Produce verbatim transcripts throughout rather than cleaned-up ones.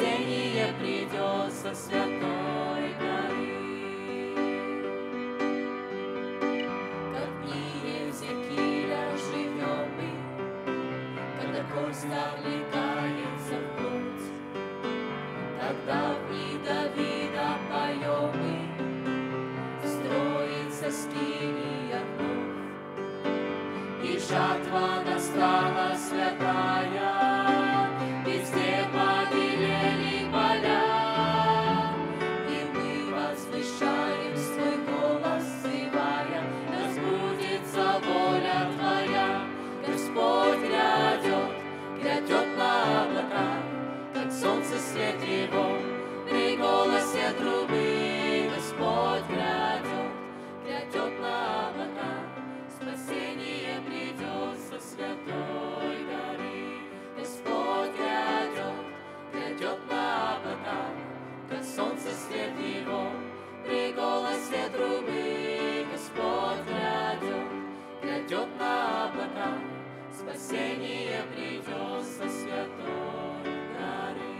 спасение придет со святой горы. Как в мире Езекииля живем мы, когда кость облекается в плоть, когда в дни Давида поем мы, строится скиния вновь, и жатва настала святая, везде побелели поля, и мы возвышаем свой голос, взывая: разбудится воля Твоя. Господь грядет, грядет на облаках, как солнце свет Его, при голосе трубы. Господь грядет, грядет на облаках, спасение придет со святой горы. Господь грядет, грядет на облаках, как солнце свет Его, при голосе трубы. Господь грядет, грядет на облаках, спасение придет со святой горы.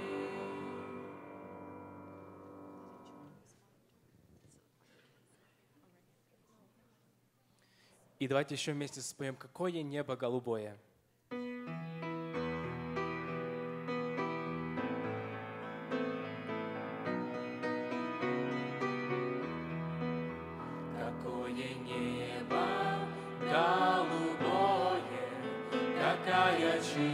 И давайте еще вместе споем «Какое небо голубое». Какое небо голубое, какая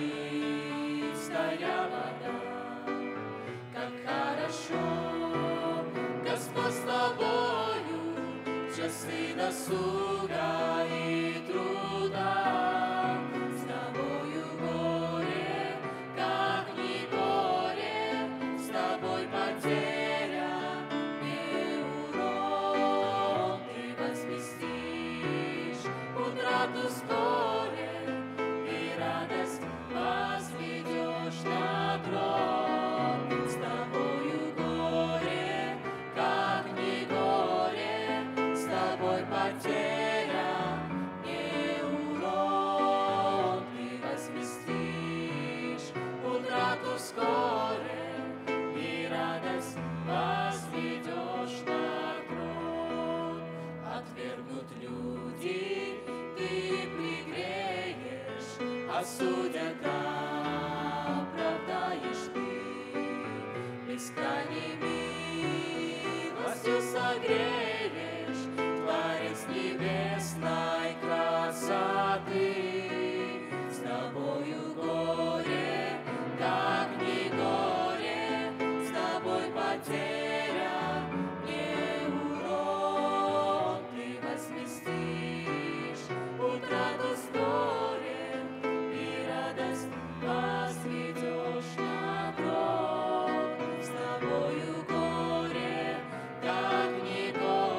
чистая вода, как хорошо, Господь, с Тобою в часы досуга и труда. С Тобою горе, как ни горе, с Тобой потеря и урон. Ты возвестишь утрату вскоре, и радость возведешь на трон. С Тобою горе, как ни горе, с Тобой потеря не урон. Ты возвестишь утрату вскоре, и радость возведешь на трон. Отвергнут люди, Ты пригреешь, осудят, оправдаешь Ты. Бескрайней милостью согреешь, Творец небесной красоты. С Тобою горе, как ни горе, с Тобой потеря не урон. Ты возвестишь утрату вскоре, и радость возведешь на трон. С Тобою горе, как ни горе,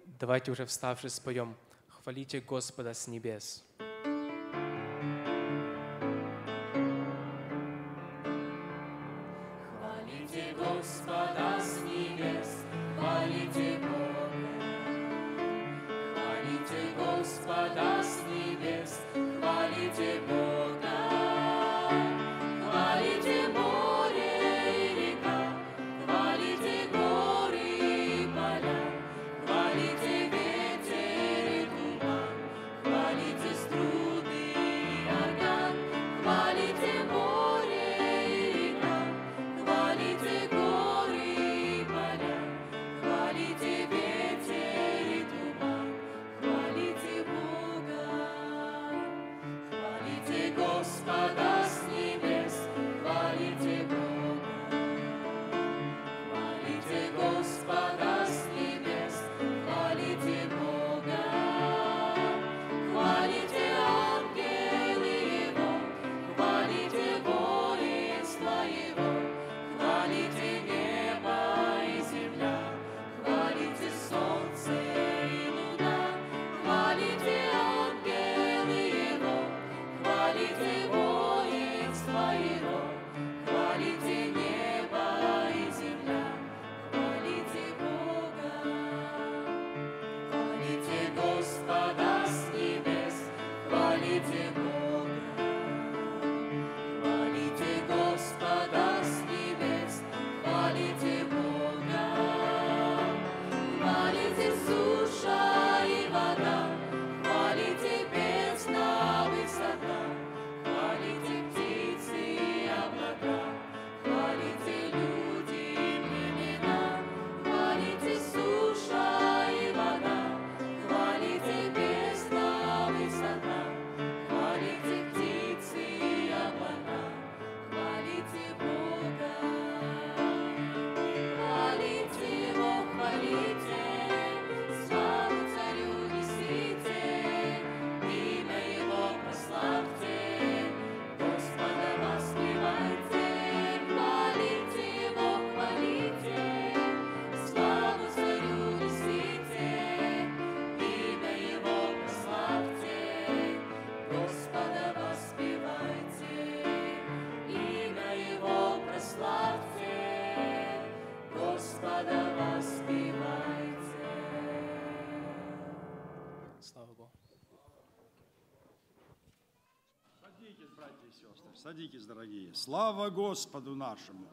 Давайте уже вставши споем «Хвалите Господа с небес». Хвалите Господа с небес, хвалите Бога. Хвалите Господа с небес, хвалите Бога. Хвалите море и река, хвалите горы и поля, хвалите ветер и туман, хвалите струны и орган, хвалите море и река, хвалите горы и поля, хвалите ветер и туман, хвалите Бога. Хвалите Господа с небес, хвалите Бога. Хвалите Господа с небес, хвалите Бога. Хвалите ангелы Его, хвалите воинство Его, хвалите небо и земля, хвалите солнце и луна, хвалите ангелы Его, хвалите воинство Его, хвалите небо и земля, хвалите Бога. Хвалите Господа с небес, хвалите Бога. Хвалите Господа с небес, хвалите Бога. Хвалите суша и вода, хвалите бездна высота, хвалите птицы и облака, хвалите люди и племена, хвалите суша и вода, хвалите бездна высота, хвалите птицы и облака, хвалите Бога. Хвалите Его, хвалите, славу царю несите, имя Его прославьте, Господа воспевайте. Хвалите Его, хвалите, славу царю несите, имя Его прославьте, Господа воспевайте. Имя Его прославьте, Господа воспевайте. Слава Богу. Садитесь, братья и сестры, садитесь, дорогие. Слава Господу нашему,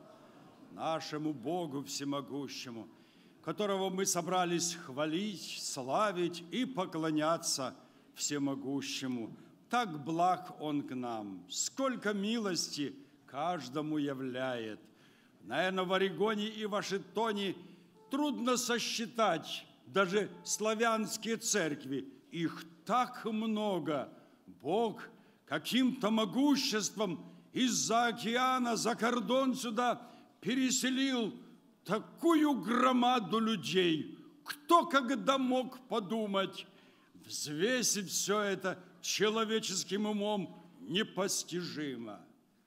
нашему Богу всемогущему, которого мы собрались хвалить, славить и поклоняться всемогущему. Так благ Он к нам, сколько милости каждому являет. Наверное, в Орегоне и Вашингтоне трудно сосчитать даже славянские церкви. Их так много. Бог каким-то могуществом из-за океана, за кордон сюда переселил такую громаду людей. Кто когда мог подумать, взвесить все это человеческим умом непостижимо.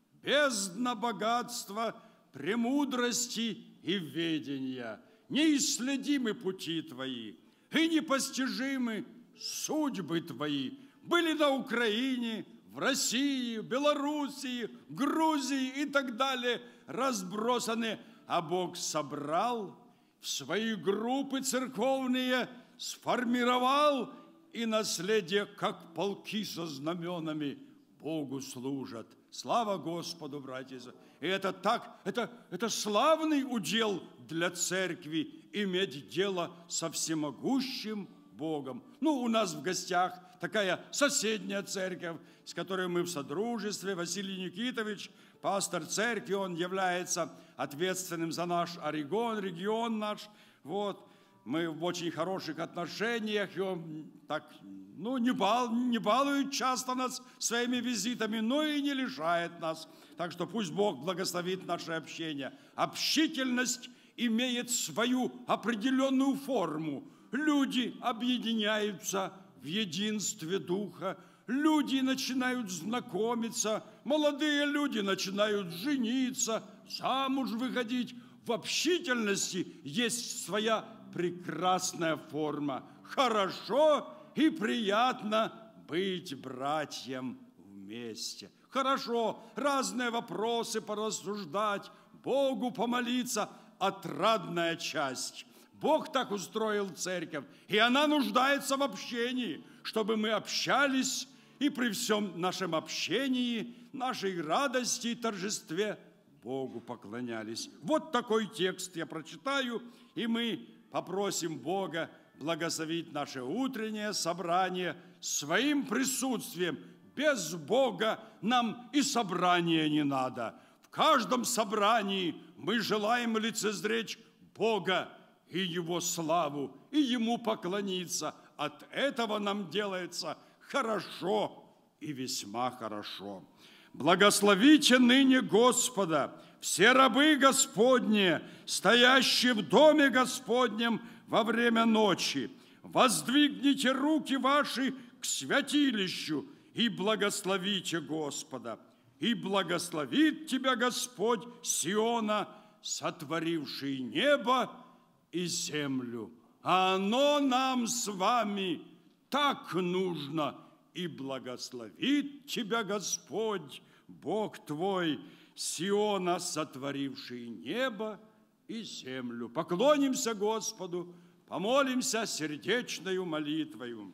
Бездна богатства, премудрости и ведения. Неисследимы пути Твои, и непостижимы судьбы Твои. Были на Украине, в России, в Белоруссии, Грузии и так далее разбросаны, а Бог собрал в свои группы церковные, сформировал, и наследие, как полки со знаменами, Богу служат. Слава Господу, братья! И это так, это, это славный удел для церкви иметь дело со всемогущим Богом. Ну, у нас в гостях такая соседняя церковь, с которой мы в содружестве. Василий Никитович, пастор церкви, он является ответственным за наш Орегон, регион наш. Вот. Мы в очень хороших отношениях, и он так, ну, не, бал, не балует часто нас своими визитами, но и не лишает нас. Так что пусть Бог благословит наше общение. Общительность имеет свою определенную форму. Люди объединяются в единстве Духа, люди начинают знакомиться, молодые люди начинают жениться, замуж выходить. В общительности есть своя прекрасная форма. хорошо и приятно быть братьям вместе. Хорошо разные вопросы порассуждать, Богу помолиться, отрадная часть. Бог так устроил церковь, и она нуждается в общении, чтобы мы общались и при всем нашем общении, нашей радости и торжестве Богу поклонялись. Вот такой текст я прочитаю, и мы попросим Бога благословить наше утреннее собрание своим присутствием. Без Бога нам и собрания не надо. В каждом собрании мы желаем лицезреть Бога и Его славу, и Ему поклониться. От этого нам делается хорошо и весьма хорошо. Благословите ныне Господа, все рабы Господни, стоящие в доме Господнем во время ночи. Воздвигните руки ваши к святилищу и благословите Господа. И благословит тебя Господь Сиона, сотворивший небо и землю. А оно нам с вами так нужно. И благословит тебя Господь, Бог твой, Сиона, сотворивший небо и землю. Поклонимся Господу, помолимся сердечною молитвою.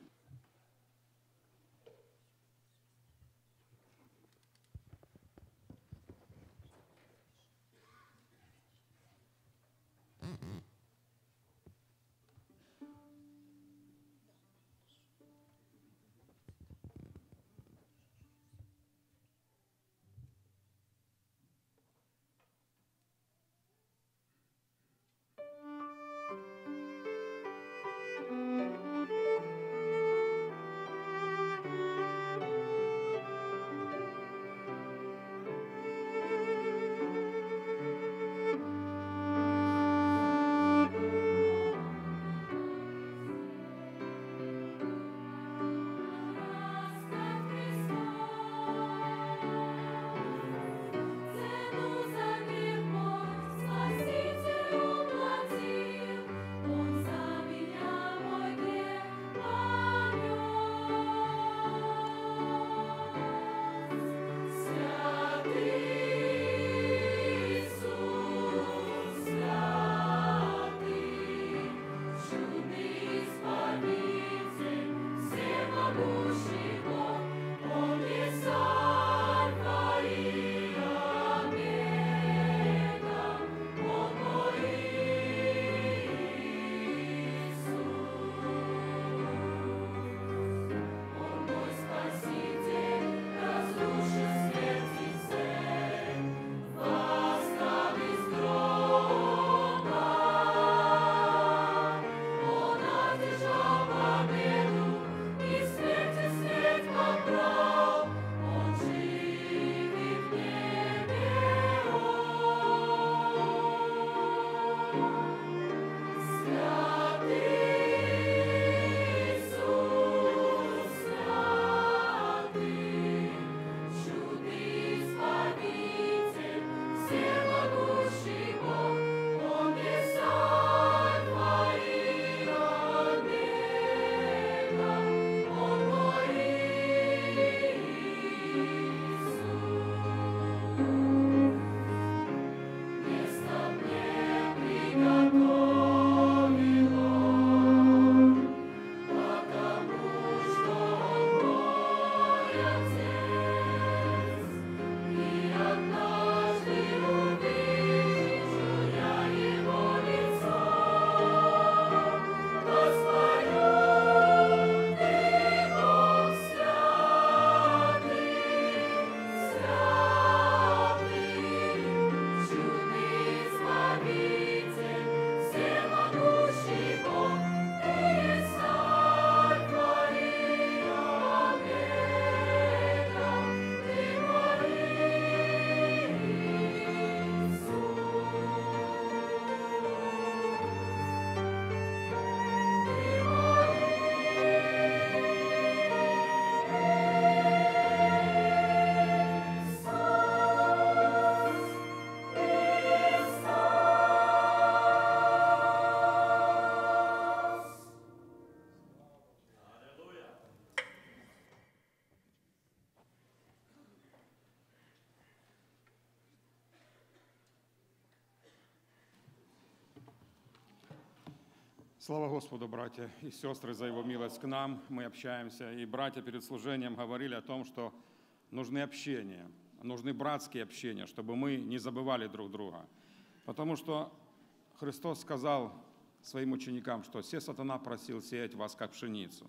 Слава Господу, братья и сестры, за Его милость к нам. Мы общаемся, и братья перед служением говорили о том, что нужны общения, нужны братские общения, чтобы мы не забывали друг друга. Потому что Христос сказал своим ученикам, что «се сатана просил сеять вас, как пшеницу».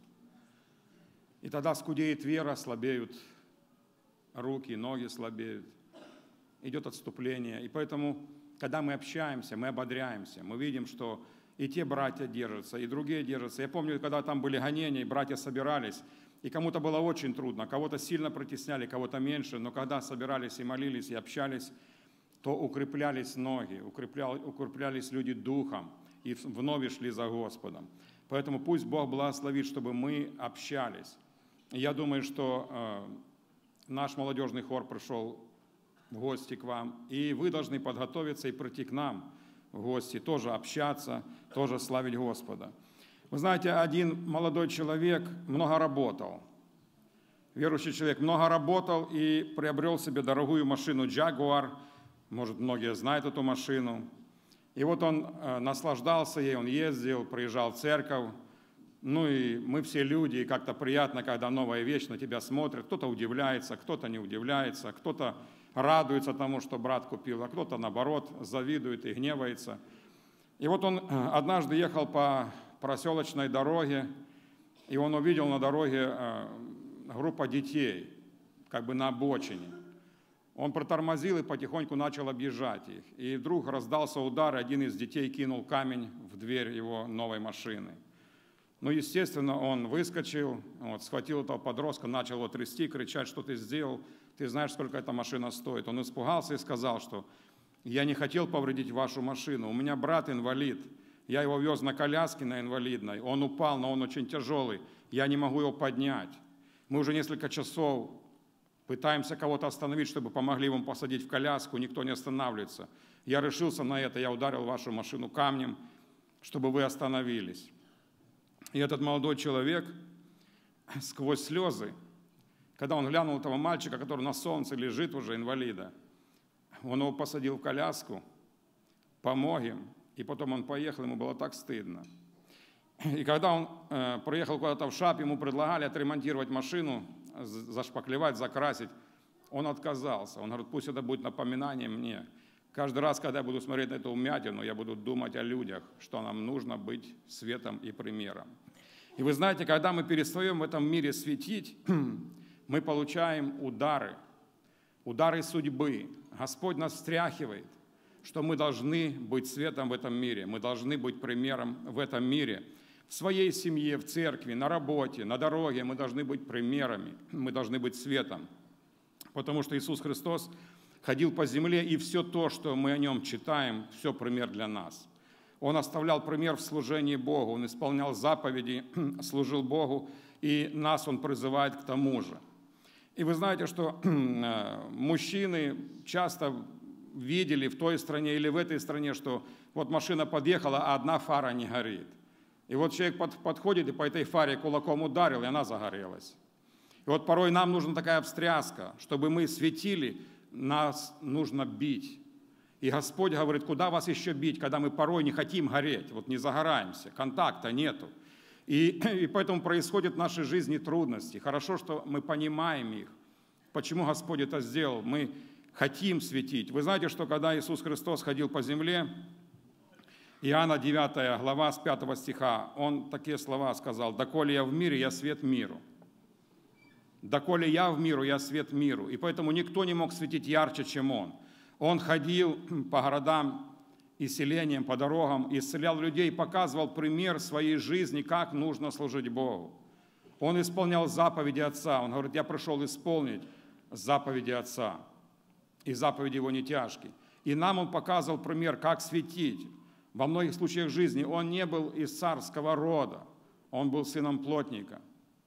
И тогда скудеет вера, слабеют руки, ноги слабеют, идет отступление. И поэтому, когда мы общаемся, мы ободряемся, мы видим, что и те братья держатся, и другие держатся. Я помню, когда там были гонения, и братья собирались, и кому-то было очень трудно, кого-то сильно притесняли, кого-то меньше, но когда собирались и молились, и общались, то укреплялись ноги, укреплялись люди духом, и вновь шли за Господом. Поэтому пусть Бог благословит, чтобы мы общались. И я думаю, что э, наш молодежный хор пришел в гости к вам, и вы должны подготовиться и прийти к нам в гости, тоже общаться, тоже славить Господа. Вы знаете, один молодой человек много работал, верующий человек много работал и приобрел себе дорогую машину Jaguar, может, многие знают эту машину. И вот он э, наслаждался ей, он ездил, приезжал в церковь. Ну и мы все люди, и как-то приятно, когда новая вещь на тебя смотрит. Кто-то удивляется, кто-то не удивляется, кто-то радуется тому, что брат купил, а кто-то, наоборот, завидует и гневается. И вот он однажды ехал по проселочной дороге, и он увидел на дороге э, группу детей, как бы на обочине. Он протормозил и потихоньку начал объезжать их. И вдруг раздался удар, и один из детей кинул камень в дверь его новой машины. Ну, естественно, он выскочил, вот, схватил этого подростка, начал его трясти, кричать, что ты сделал, ты знаешь, сколько эта машина стоит. Он испугался и сказал, что я не хотел повредить вашу машину, у меня брат инвалид, я его вез на коляске на инвалидной, он упал, но он очень тяжелый, я не могу его поднять. Мы уже несколько часов пытаемся кого-то остановить, чтобы помогли ему посадить в коляску, никто не останавливается. Я решился на это, я ударил вашу машину камнем, чтобы вы остановились. И этот молодой человек сквозь слезы, когда он глянул этого мальчика, который на солнце лежит уже, инвалида, он его посадил в коляску, помог им, и потом он поехал, ему было так стыдно. И когда он э, приехал куда-то в Шап, ему предлагали отремонтировать машину, зашпаклевать, закрасить, он отказался. Он говорит, пусть это будет напоминание мне. Каждый раз, когда я буду смотреть на эту вмятину, я буду думать о людях, что нам нужно быть светом и примером. И вы знаете, когда мы перестаем в этом мире светить, мы получаем удары, удары судьбы. Господь нас встряхивает, что мы должны быть светом в этом мире, мы должны быть примером в этом мире. В своей семье, в церкви, на работе, на дороге мы должны быть примерами, мы должны быть светом. Потому что Иисус Христос ходил по земле, и все то, что мы о Нем читаем, все пример для нас. Он оставлял пример в служении Богу, Он исполнял заповеди, служил Богу, и нас Он призывает к тому же. И вы знаете, что мужчины часто видели в той стране или в этой стране, что вот машина подъехала, а одна фара не горит. И вот человек под, подходит и по этой фаре кулаком ударил, и она загорелась. И вот порой нам нужна такая встряска, чтобы мы светили, нас нужно бить. И Господь говорит, куда вас еще бить, когда мы порой не хотим гореть, вот не загораемся, контакта нету. И, и поэтому происходят в нашей жизни трудности. Хорошо, что мы понимаем их. Почему Господь это сделал? Мы хотим светить. Вы знаете, что когда Иисус Христос ходил по земле, Иоанна девятая глава с пятого стиха, Он такие слова сказал, «Доколе я в мире, я свет миру». «Доколе я в миру, я свет миру». И поэтому никто не мог светить ярче, чем Он. Он ходил по городам и селениям, по дорогам, исцелял людей, показывал пример своей жизни, как нужно служить Богу. Он исполнял заповеди Отца. Он говорит, я пришел исполнить заповеди Отца. И заповеди Его не тяжкие. И нам Он показывал пример, как светить. Во многих случаях жизни Он не был из царского рода. Он был сыном плотника.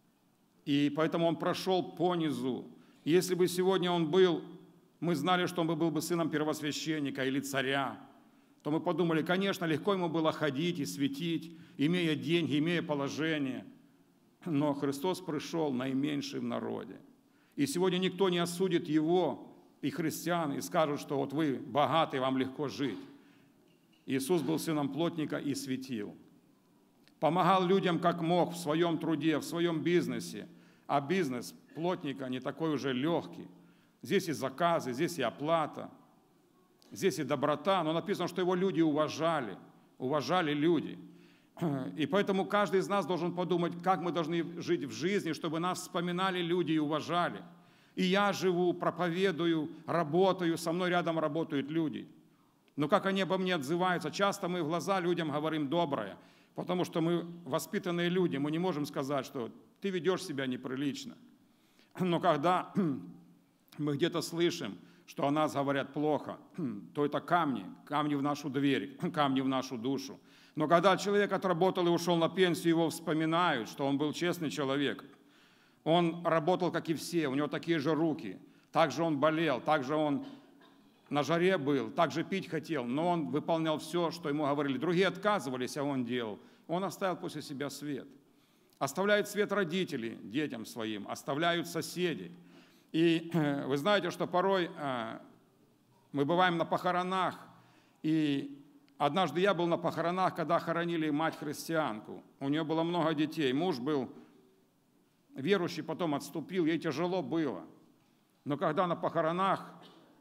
И поэтому Он прошел по низу. И если бы сегодня Он был, мы знали, что Он был бы сыном первосвященника или царя, то мы подумали, конечно, легко Ему было ходить и светить, имея деньги, имея положение. Но Христос пришел наименьший в народе. И сегодня никто не осудит Его и христиан, и скажут, что вот вы богаты, вам легко жить. Иисус был сыном плотника и светил. помогал людям как мог в своем труде, в своем бизнесе. А бизнес плотника не такой уже легкий. Здесь и заказы, здесь и оплата, здесь и доброта. Но написано, что его люди уважали, уважали люди. И поэтому каждый из нас должен подумать, как мы должны жить в жизни, чтобы нас вспоминали люди и уважали. И я живу, проповедую, работаю, со мной рядом работают люди. Но как они обо мне отзываются? Часто мы в глаза людям говорим доброе, потому что мы воспитанные люди, мы не можем сказать, что ты ведешь себя неприлично. Но когда мы где-то слышим, что о нас говорят плохо, то это камни, камни в нашу дверь, камни в нашу душу. Но когда человек отработал и ушел на пенсию, его вспоминают, что он был честный человек. Он работал, как и все, у него такие же руки. Также он болел, также он на жаре был, также пить хотел, но он выполнял все, что ему говорили. Другие отказывались, а он делал. Он оставил после себя свет. Оставляют свет родители детям своим, оставляют соседи. И вы знаете, что порой мы бываем на похоронах, и однажды я был на похоронах, когда хоронили мать-христианку. У нее было много детей, муж был верующий, потом отступил, ей тяжело было. Но когда на похоронах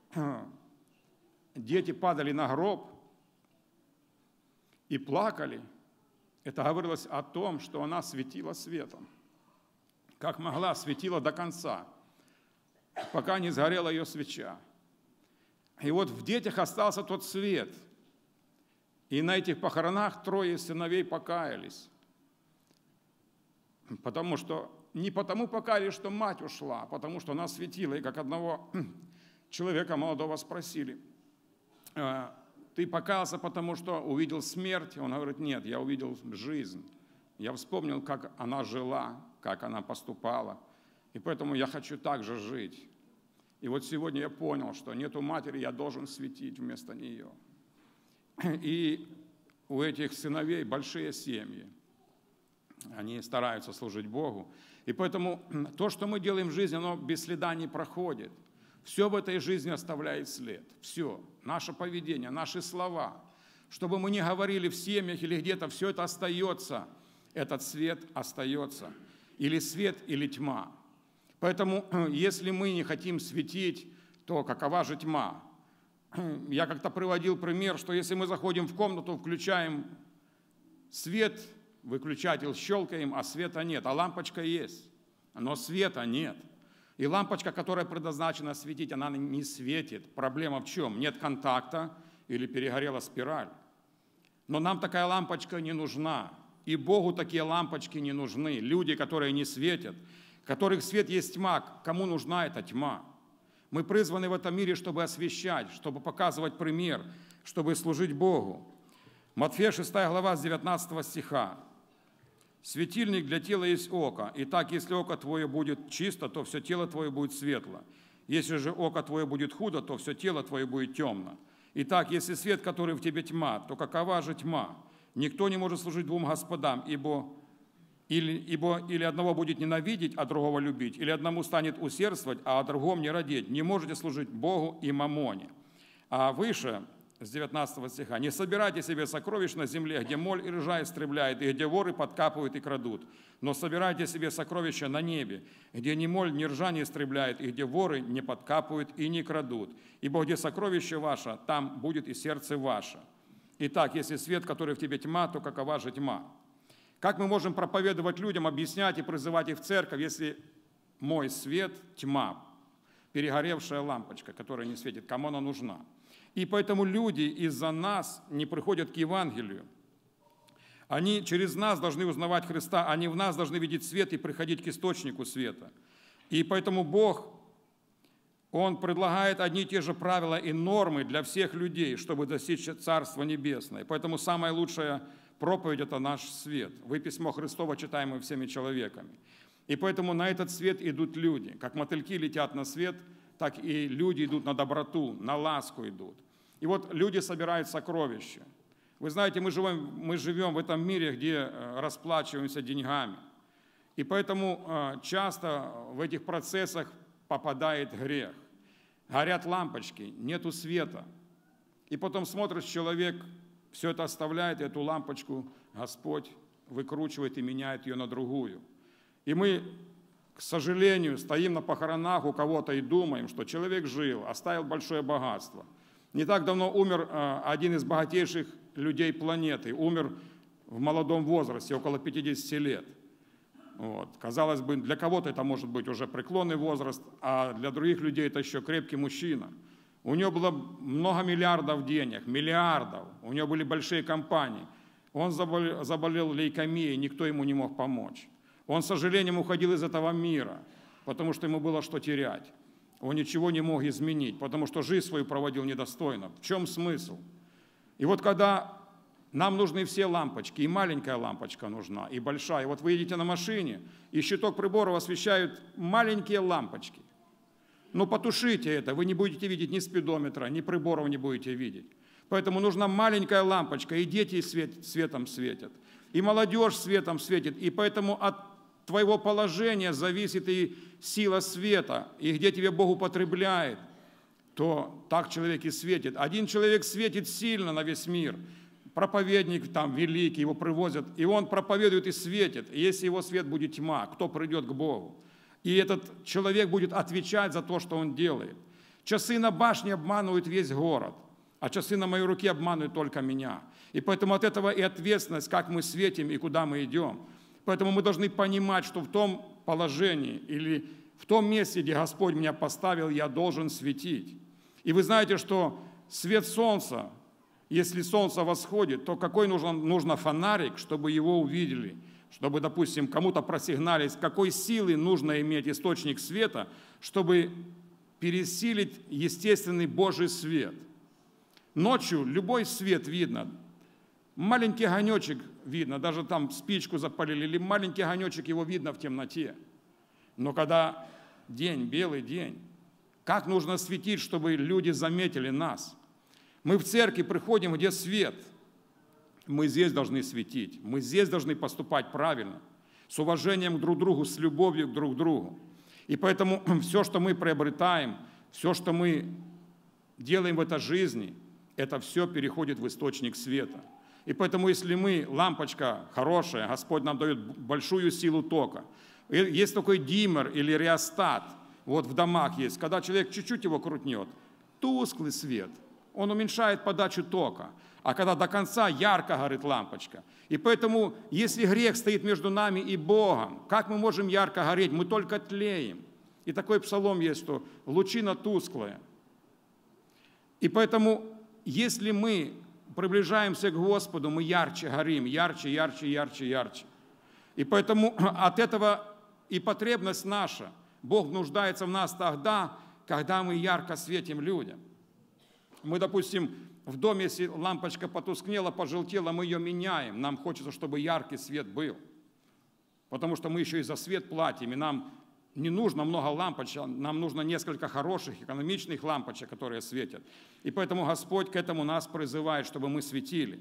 дети падали на гроб и плакали, это говорилось о том, что она светила светом. Как могла, светила до конца, пока не сгорела ее свеча. И вот в детях остался тот свет. И на этих похоронах трое сыновей покаялись. Потому что, не потому покаялись, что мать ушла, а потому что она светила. И как одного человека молодого спросили: ты покаялся, потому что увидел смерть? Он говорит: нет, я увидел жизнь. Я вспомнил, как она жила, как она поступала. И поэтому я хочу так же жить. И вот сегодня я понял, что нету матери, я должен светить вместо нее. И у этих сыновей большие семьи. Они стараются служить Богу. И поэтому то, что мы делаем в жизни, оно без следа не проходит. Все в этой жизни оставляет след. Все. Наше поведение, наши слова. Чтобы мы не говорили в семьях или где-то, все это остается. Этот свет остается. Или свет, или тьма. Поэтому, если мы не хотим светить, то какова же тьма? Я как-то приводил пример, что если мы заходим в комнату, включаем свет, выключатель щелкаем, а света нет, а лампочка есть, но света нет. И лампочка, которая предназначена светить, она не светит. Проблема в чем? Нет контакта или перегорела спираль. Но нам такая лампочка не нужна. И Богу такие лампочки не нужны. Люди, которые не светят, которых свет есть тьма, кому нужна эта тьма? Мы призваны в этом мире, чтобы освещать, чтобы показывать пример, чтобы служить Богу. Матфея шестая глава с девятнадцатого стиха. «Светильник для тела есть око. Итак, если око твое будет чисто, то все тело твое будет светло. Если же око твое будет худо, то все тело твое будет темно. Итак, если свет, который в тебе тьма, то какова же тьма? Никто не может служить двум господам, ибо Или, ибо или одного будет ненавидеть, а другого любить, или одному станет усердствовать, а о другом не родить. Не можете служить Богу и мамоне». А выше, с девятнадцатого стиха: «Не собирайте себе сокровищ на земле, где моль и ржа истребляет, и где воры подкапывают и крадут. Но собирайте себе сокровища на небе, где ни моль, ни ржа не истребляет, и где воры не подкапывают и не крадут. Ибо где сокровище ваше, там будет и сердце ваше. Итак, если свет, который в тебе тьма, то какова же тьма?» Как мы можем проповедовать людям, объяснять и призывать их в церковь, если мой свет – тьма, перегоревшая лампочка, которая не светит? Кому она нужна? И поэтому люди из-за нас не приходят к Евангелию. Они через нас должны узнавать Христа, они в нас должны видеть свет и приходить к источнику света. И поэтому Бог, Он предлагает одни и те же правила и нормы для всех людей, чтобы достичь Царства Небесное. Поэтому самое лучшее проповедь – это наш свет. Вы письмо Христово читаемое всеми человеками. И поэтому на этот свет идут люди. Как мотыльки летят на свет, так и люди идут на доброту, на ласку идут. И вот люди собирают сокровища. Вы знаете, мы живем, мы живем в этом мире, где расплачиваемся деньгами. И поэтому часто в этих процессах попадает грех. Горят лампочки, нету света. И потом смотришь, человек все это оставляет, эту лампочку Господь выкручивает и меняет ее на другую. И мы, к сожалению, стоим на похоронах у кого-то и думаем, что человек жил, оставил большое богатство. Не так давно умер один из богатейших людей планеты, умер в молодом возрасте, около пятидесяти лет. Вот. Казалось бы, для кого-то это может быть уже преклонный возраст, а для других людей это еще крепкий мужчина. У него было много миллиардов денег, миллиардов, у него были большие компании. Он заболел, заболел лейкемией, никто ему не мог помочь. Он, с сожалением, уходил из этого мира, потому что ему было что терять. Он ничего не мог изменить, потому что жизнь свою проводил недостойно. В чем смысл? И вот когда нам нужны все лампочки, и маленькая лампочка нужна, и большая. И вот вы едете на машине, и щиток приборов освещают маленькие лампочки. Но потушите это, вы не будете видеть ни спидометра, ни приборов не будете видеть. Поэтому нужна маленькая лампочка, и дети свет, светом светят, и молодежь светом светит. И поэтому от твоего положения зависит и сила света, и где тебе Бог употребляет, то так человек и светит. Один человек светит сильно на весь мир. Проповедник там великий, его привозят, и он проповедует и светит. И если его свет будет тьма, кто придет к Богу? И этот человек будет отвечать за то, что он делает. Часы на башне обманывают весь город, а часы на моей руке обманывают только меня. И поэтому от этого и ответственность, как мы светим и куда мы идем. Поэтому мы должны понимать, что в том положении или в том месте, где Господь меня поставил, я должен светить. И вы знаете, что свет солнца, если солнце восходит, то какой нужен, нужно фонарик, чтобы его увидели, чтобы, допустим, кому-то просигналить, какой силы нужно иметь источник света, чтобы пересилить естественный Божий свет. Ночью любой свет видно, маленький огонечек видно, даже там спичку запалили, или маленький огонечек, его видно в темноте. Но когда день, белый день, как нужно светить, чтобы люди заметили нас? Мы в церкви приходим, где свет. Мы здесь должны светить. Мы здесь должны поступать правильно, с уважением друг к другу, с любовью друг к другу. И поэтому все, что мы приобретаем, все, что мы делаем в этой жизни, это все переходит в источник света. И поэтому, если мы, лампочка хорошая, Господь нам дает большую силу тока. Есть такой диммер или реостат, вот в домах есть, когда человек чуть-чуть его крутнет, тусклый свет, он уменьшает подачу тока, а когда до конца ярко горит лампочка. И поэтому, если грех стоит между нами и Богом, как мы можем ярко гореть? Мы только тлеем. И такой псалом есть, что лучина тусклая. И поэтому, если мы приближаемся к Господу, мы ярче горим, ярче, ярче, ярче, ярче. И поэтому от этого и потребность наша. Бог нуждается в нас тогда, когда мы ярко светим людям. Мы, допустим, в доме, если лампочка потускнела, пожелтела, мы ее меняем. Нам хочется, чтобы яркий свет был. Потому что мы еще и за свет платим, и нам не нужно много лампочек, нам нужно несколько хороших, экономичных лампочек, которые светят. И поэтому Господь к этому нас призывает, чтобы мы светили.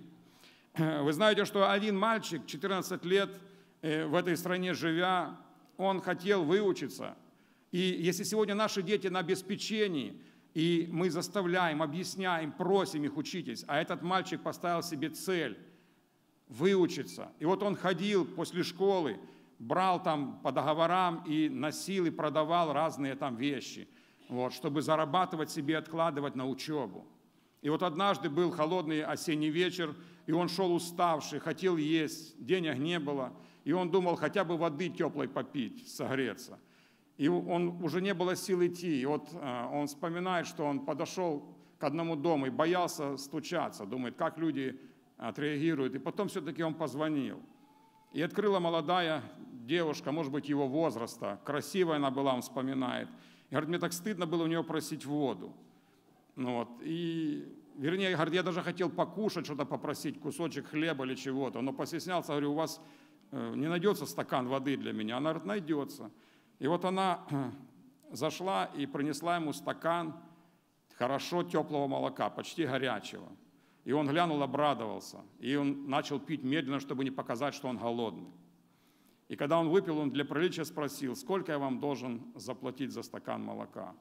Вы знаете, что один мальчик, четырнадцать лет, в этой стране живя, он хотел выучиться. И если сегодня наши дети на обеспечении, и мы заставляем, объясняем, просим их учитесь, а этот мальчик поставил себе цель выучиться. И вот он ходил после школы, брал там по договорам и носил и продавал разные там вещи, вот, чтобы зарабатывать себе, откладывать на учебу. И вот однажды был холодный осенний вечер, и он шел уставший, хотел есть, денег не было, и он думал хотя бы воды теплой попить, согреться. И он уже не было сил идти. И вот он вспоминает, что он подошел к одному дому и боялся стучаться, думает, как люди отреагируют. И потом все-таки он позвонил. И открыла молодая девушка, может быть, его возраста, красивая она была, он вспоминает. И говорит, мне так стыдно было у нее просить воду. Ну вот. И, вернее, говорит, я даже хотел покушать, что-то попросить, кусочек хлеба или чего-то, но постеснялся, говорю, у вас не найдется стакан воды для меня? Она говорит, найдется. И вот она зашла и принесла ему стакан хорошо теплого молока, почти горячего. И он глянул, обрадовался. И он начал пить медленно, чтобы не показать, что он голодный. И когда он выпил, он для приличия спросил, сколько я вам должен заплатить за стакан молока?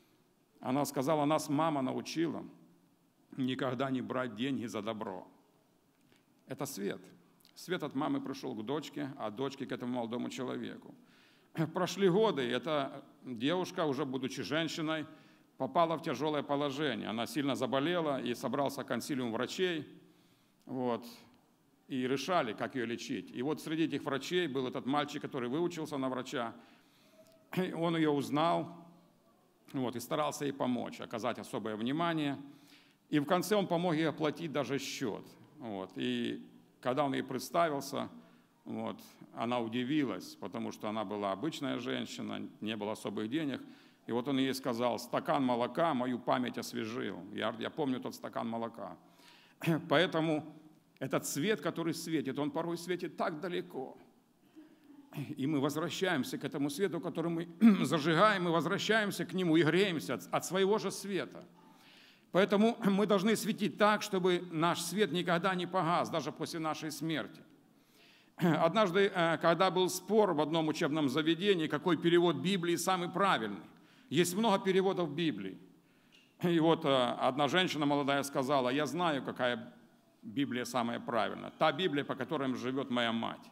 Она сказала, нас мама научила никогда не брать деньги за добро. Это свет. свет от мамы пришел к дочке, а дочке к этому молодому человеку. Прошли годы, и эта девушка, уже будучи женщиной, попала в тяжелое положение. Она сильно заболела, и собрался консилиум врачей, вот, и решали, как ее лечить. И вот среди этих врачей был этот мальчик, который выучился на врача. Он ее узнал, вот, и старался ей помочь, оказать особое внимание. И в конце он помог ей оплатить даже счет. Вот. И когда он ей представился, вот, она удивилась, потому что она была обычная женщина, не было особых денег. И вот он ей сказал: стакан молока мою память освежил. Я, я помню тот стакан молока. Поэтому этот свет, который светит, он порой светит так далеко. И мы возвращаемся к этому свету, который мы зажигаем, мы возвращаемся к нему и греемся от, от своего же света. Поэтому мы должны светить так, чтобы наш свет никогда не погас, даже после нашей смерти. Однажды, когда был спор в одном учебном заведении, какой перевод Библии самый правильный. Есть много переводов Библии. И вот одна женщина молодая сказала: я знаю, какая Библия самая правильная. Та Библия, по которой живет моя мать.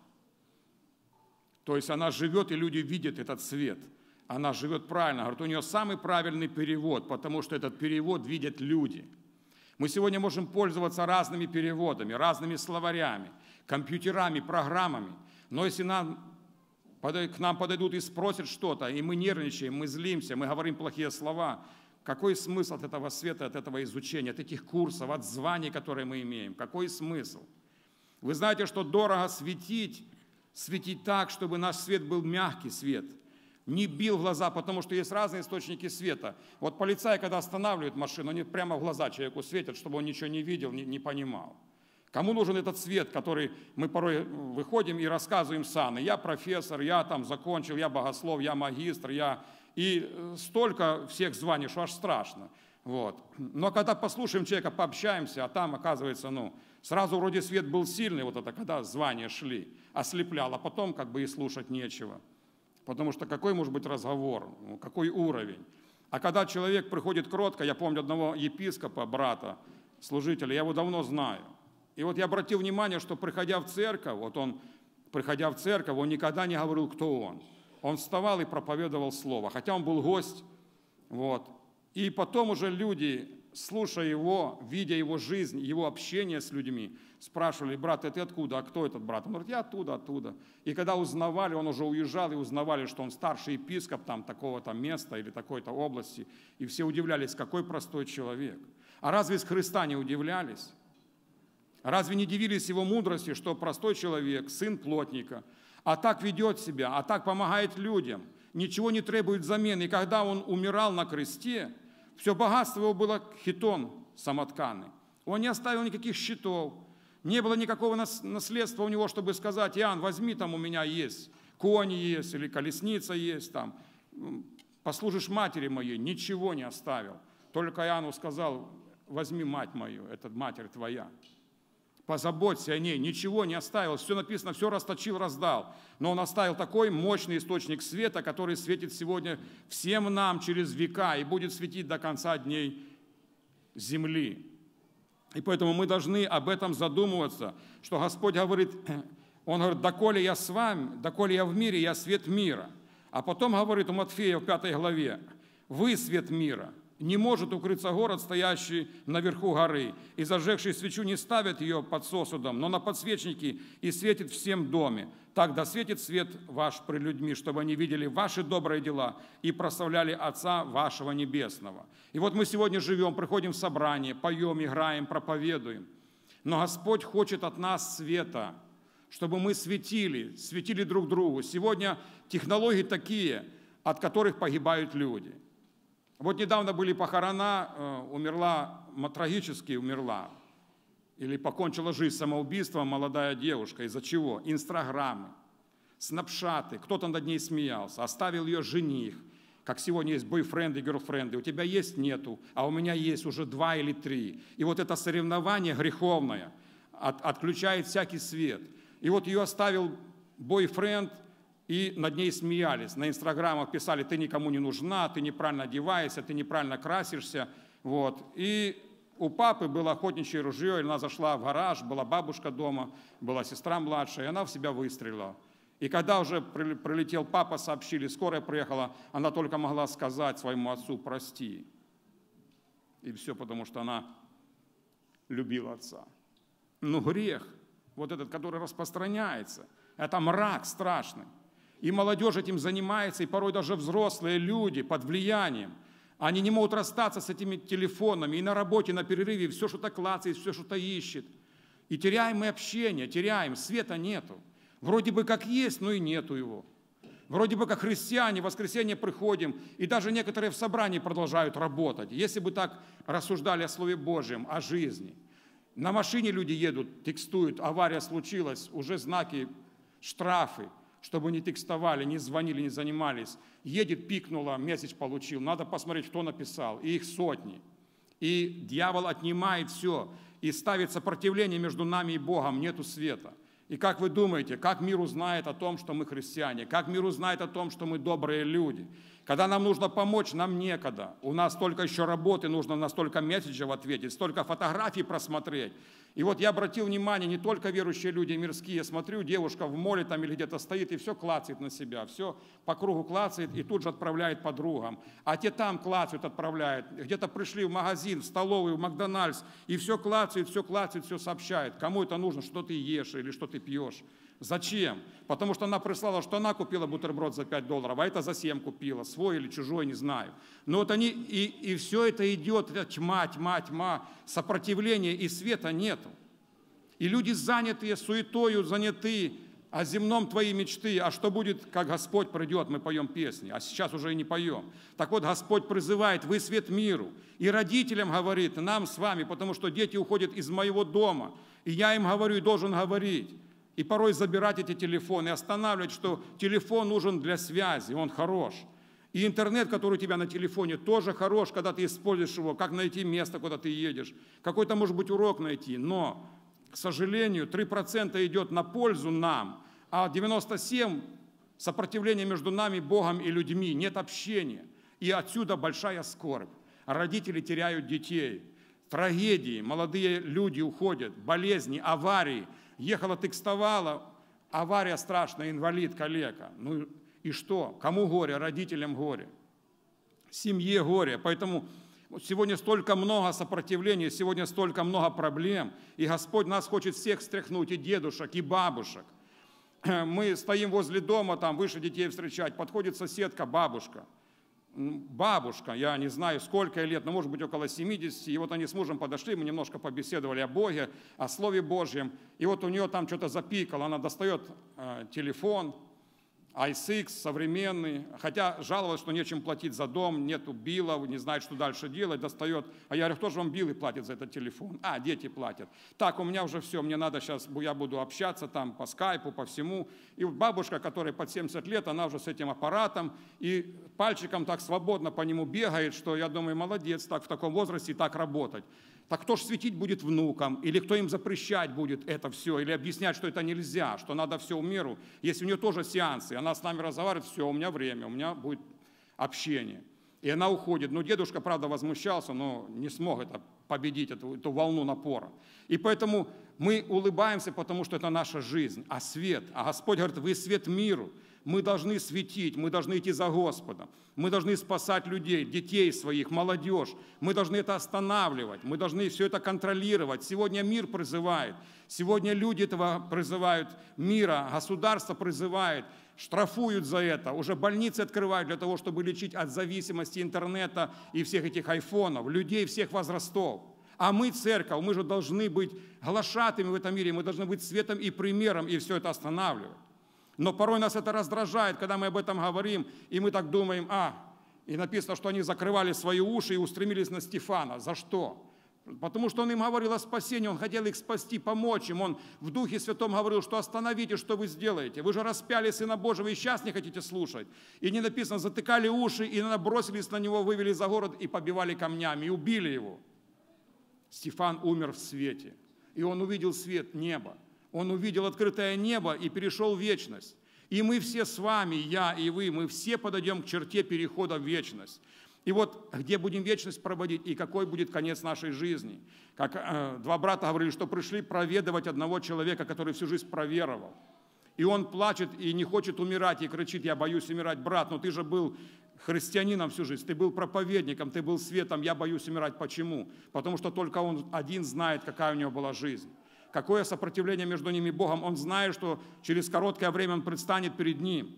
То есть она живет, и люди видят этот свет. Она живет правильно. Говорит, у нее самый правильный перевод, потому что этот перевод видят люди. Мы сегодня можем пользоваться разными переводами, разными словарями, компьютерами, программами. Но если нам, к нам подойдут и спросят что-то, и мы нервничаем, мы злимся, мы говорим плохие слова, какой смысл от этого света, от этого изучения, от этих курсов, от званий, которые мы имеем? Какой смысл? Вы знаете, что дорого светить, светить так, чтобы наш свет был мягкий свет, не бил в глаза, потому что есть разные источники света. Вот полицаи, когда останавливают машину, они прямо в глаза человеку светят, чтобы он ничего не видел, не, не понимал. Кому нужен этот свет, который мы порой выходим и рассказываем сами? Я профессор, я там закончил, я богослов, я магистр, я... И столько всех званий, что аж страшно. Вот. Но когда послушаем человека, пообщаемся, а там, оказывается, ну, сразу вроде свет был сильный, вот это, когда звания шли, ослеплял, а потом как бы и слушать нечего. Потому что какой может быть разговор, какой уровень? А когда человек приходит кротко, я помню одного епископа, брата, служителя, я его давно знаю. И вот я обратил внимание, что приходя в церковь, вот он, приходя в церковь, он никогда не говорил, кто он. Он вставал и проповедовал слово, хотя он был гость. Вот. И потом уже люди, слушая его, видя его жизнь, его общение с людьми, спрашивали: брат, ты откуда? А кто этот брат? Он говорит: я оттуда, оттуда. И когда узнавали, он уже уезжал, и узнавали, что он старший епископ там, такого-то места или такой-то области. И все удивлялись, какой простой человек. А разве с Христа не удивлялись? Разве не дивились его мудрости, что простой человек, сын плотника, а так ведет себя, а так помогает людям, ничего не требует взамен. И когда он умирал на кресте, все богатство его было хитон самотканный. Он не оставил никаких счетов, не было никакого наследства у него, чтобы сказать: Иоанн, возьми, там у меня есть, кони есть, или колесница есть, там, послужишь матери моей. Ничего не оставил. Только Иоанну сказал: возьми мать мою, это матерь твоя. Позаботься о ней, ничего не оставил, все написано, все расточил, раздал. Но он оставил такой мощный источник света, который светит сегодня всем нам через века и будет светить до конца дней земли. И поэтому мы должны об этом задумываться, что Господь говорит, Он говорит: доколе я с вами, доколе я в мире, я свет мира. А потом говорит у Матфея в пятой главе: вы свет мира. Не может укрыться город, стоящий наверху горы, и зажегший свечу не ставят ее под сосудом, но на подсвечнике и светит всем в доме. Так да светит свет ваш пред людьми, чтобы они видели ваши добрые дела и прославляли Отца вашего Небесного. И вот мы сегодня живем, приходим в собрание, поем, играем, проповедуем. Но Господь хочет от нас света, чтобы мы светили, светили друг другу. Сегодня технологии такие, от которых погибают люди. Вот недавно были похорона, умерла, трагически умерла, или покончила жизнь самоубийством молодая девушка. Из-за чего? Инстаграмы, снапшаты, кто-то над ней смеялся, оставил ее жених, как сегодня есть бойфренды, герлфренды, у тебя есть, нету, а у меня есть уже два или три. И вот это соревнование греховное от, отключает всякий свет. И вот ее оставил бойфренд, и над ней смеялись. На инстаграмах писали: ты никому не нужна, ты неправильно одеваешься, ты неправильно красишься. Вот. И у папы было охотничье ружье, и она зашла в гараж, была бабушка дома, была сестра младшая, и она в себя выстрелила. И когда уже прилетел папа, сообщили, скорая приехала, она только могла сказать своему отцу «прости». И все, потому что она любила отца. Но грех, вот этот, который распространяется, это мрак страшный. И молодежь этим занимается, и порой даже взрослые люди под влиянием. Они не могут расстаться с этими телефонами, и на работе, на перерыве все что-то клацает, все что-то ищет. И теряем мы общение, теряем, света нету. Вроде бы как есть, но и нету его. Вроде бы как христиане, в воскресенье приходим, и даже некоторые в собрании продолжают работать. Если бы так рассуждали о Слове Божьем, о жизни. На машине люди едут, текстуют, авария случилась, уже знаки, штрафы, чтобы не текстовали, не звонили, не занимались. Едет, пикнуло, месседж получил, надо посмотреть, кто написал, и их сотни. И дьявол отнимает все, и ставит сопротивление между нами и Богом, нету света. И как вы думаете, как мир узнает о том, что мы христиане? Как мир узнает о том, что мы добрые люди? Когда нам нужно помочь, нам некогда. У нас столько еще работы, нужно на столько месседжев ответить, столько фотографий просмотреть. И вот я обратил внимание, не только верующие люди мирские, я смотрю, девушка в моле там или где-то стоит и все клацает на себя, все по кругу клацает и тут же отправляет подругам. А те там клацают, отправляют. Где-то пришли в магазин, в столовую, в Макдональдс, и все клацают, все клацают, все сообщают. Кому это нужно, что ты ешь или что ты пьешь. Зачем? Потому что она прислала, что она купила бутерброд за пять долларов, а это за семь купила, свой или чужой, не знаю. Но вот они, и, и все это идет, это тьма, тьма, тьма, сопротивления и света нету. И люди занятые, суетою заняты, о земном твои мечты, а что будет, как Господь придет, мы поем песни, а сейчас уже и не поем. Так вот, Господь призывает, вы свет миру, и родителям говорит, нам с вами, потому что дети уходят из моего дома, и я им говорю и должен говорить. И порой забирать эти телефоны, и останавливать, что телефон нужен для связи, он хорош. И интернет, который у тебя на телефоне, тоже хорош, когда ты используешь его, как найти место, куда ты едешь. Какой-то, может быть, урок найти. Но, к сожалению, три процента идет на пользу нам, а девяносто семь процентов сопротивление между нами, Богом и людьми, нет общения. И отсюда большая скорбь. Родители теряют детей, трагедии, молодые люди уходят, болезни, аварии. Ехала, текстовала, авария страшная, инвалид, калека. Ну и что? Кому горе? Родителям горе. Семье горе. Поэтому сегодня столько много сопротивления, сегодня столько много проблем. И Господь нас хочет всех встряхнуть, и дедушек, и бабушек. Мы стоим возле дома, там выше детей встречать, подходит соседка, бабушка. Бабушка, я не знаю, сколько лет, но может быть около семидесяти, и вот они с мужем подошли, мы немножко побеседовали о Боге, о Слове Божьем, и вот у нее там что-то запикало, она достает э, телефон, ай эс икс современный, хотя жаловалась, что нечем платить за дом, нету билов, не знает, что дальше делать, достает, а я говорю, кто же вам билы платит за этот телефон? А, дети платят. Так, у меня уже все, мне надо сейчас, я буду общаться там по скайпу, по всему. И бабушка, которая под семьдесят лет, она уже с этим аппаратом, и пальчиком так свободно по нему бегает, что я думаю, молодец, так в таком возрасте так работать. Так кто ж светить будет внукам? Или кто им запрещать будет это все? Или объяснять, что это нельзя, что надо все в меру? Если у нее тоже сеансы, она с нами разговаривает, все, у меня время, у меня будет общение. И она уходит. Ну, дедушка, правда, возмущался, но не смог это победить, эту, эту волну напора. И поэтому мы улыбаемся, потому что это наша жизнь, а свет. А Господь говорит, вы свет миру. Мы должны светить, мы должны идти за Господом. Мы должны спасать людей, детей своих, молодежь. Мы должны это останавливать, мы должны все это контролировать. Сегодня мир призывает, сегодня люди этого призывают, мира, государство призывает, штрафуют за это. Уже больницы открывают для того, чтобы лечить от зависимости интернета и всех этих айфонов, людей всех возрастов. А мы, церковь, мы же должны быть глашатыми в этом мире, мы должны быть светом и примером, и все это останавливать. Но порой нас это раздражает, когда мы об этом говорим, и мы так думаем, а, и написано, что они закрывали свои уши и устремились на Стефана. За что? Потому что он им говорил о спасении, он хотел их спасти, помочь им. Он в Духе Святом говорил, что остановите, что вы сделаете. Вы же распяли Сына Божьего и сейчас не хотите слушать. И не написано, затыкали уши и набросились на него, вывели за город и побивали камнями, и убили его. Стефан умер в свете, и он увидел свет неба. Он увидел открытое небо и перешел в вечность. И мы все с вами, я и вы, мы все подойдем к черте перехода в вечность. И вот где будем вечность проводить, и какой будет конец нашей жизни. Как э, два брата говорили, что пришли проведывать одного человека, который всю жизнь проверовал. И он плачет и не хочет умирать, и кричит: я боюсь умирать. Брат, но ты же был христианином всю жизнь, ты был проповедником, ты был светом, я боюсь умирать. Почему? Потому что только он один знает, какая у него была жизнь. Какое сопротивление между ними и Богом. Он знает, что через короткое время он предстанет перед ним.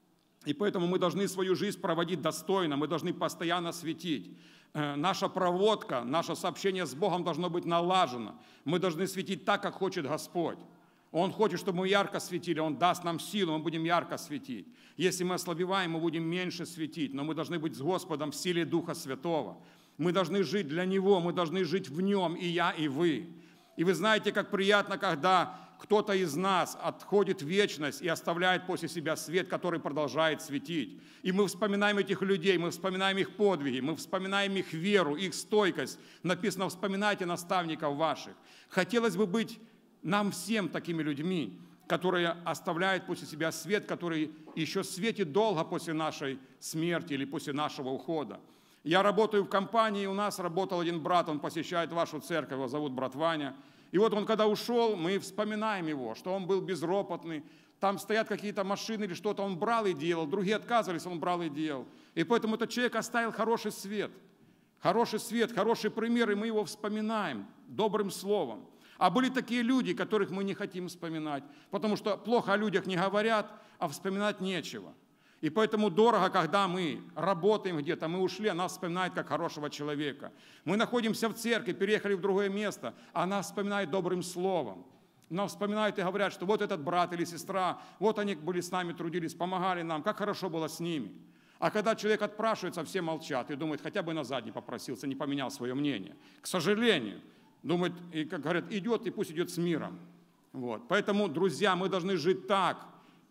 И поэтому мы должны свою жизнь проводить достойно, мы должны постоянно светить. Наша проводка, наше сообщение с Богом должно быть налажено. Мы должны светить так, как хочет Господь. Он хочет, чтобы мы ярко светили, Он даст нам силу, мы будем ярко светить. Если мы ослабеваем, мы будем меньше светить, но мы должны быть с Господом в силе Духа Святого. Мы должны жить для Него, мы должны жить в Нем, и я, и вы. И вы знаете, как приятно, когда кто-то из нас отходит в вечность и оставляет после себя свет, который продолжает светить. И мы вспоминаем этих людей, мы вспоминаем их подвиги, мы вспоминаем их веру, их стойкость. Написано: вспоминайте наставников ваших. Хотелось бы быть нам всем такими людьми, которые оставляют после себя свет, который еще светит долго после нашей смерти или после нашего ухода. Я работаю в компании, у нас работал один брат, он посещает вашу церковь, его зовут брат Ваня. И вот он, когда ушел, мы вспоминаем его, что он был безропотный, там стоят какие-то машины или что-то, он брал и делал, другие отказывались, он брал и делал. И поэтому этот человек оставил хороший свет, хороший свет, хороший пример, и мы его вспоминаем добрым словом. А были такие люди, которых мы не хотим вспоминать, потому что плохо о людях не говорят, а вспоминать нечего. И поэтому дорого, когда мы работаем где-то, мы ушли, а нас вспоминают как хорошего человека. Мы находимся в церкви, переехали в другое место, а нас вспоминают добрым словом. Нас вспоминают и говорят, что вот этот брат или сестра, вот они были с нами, трудились, помогали нам, как хорошо было с ними. А когда человек отпрашивается, все молчат и думают, хотя бы назад не попросился, не поменял свое мнение. К сожалению, думают, и, как говорят, идет, и пусть идет с миром. Вот. Поэтому, друзья, мы должны жить так.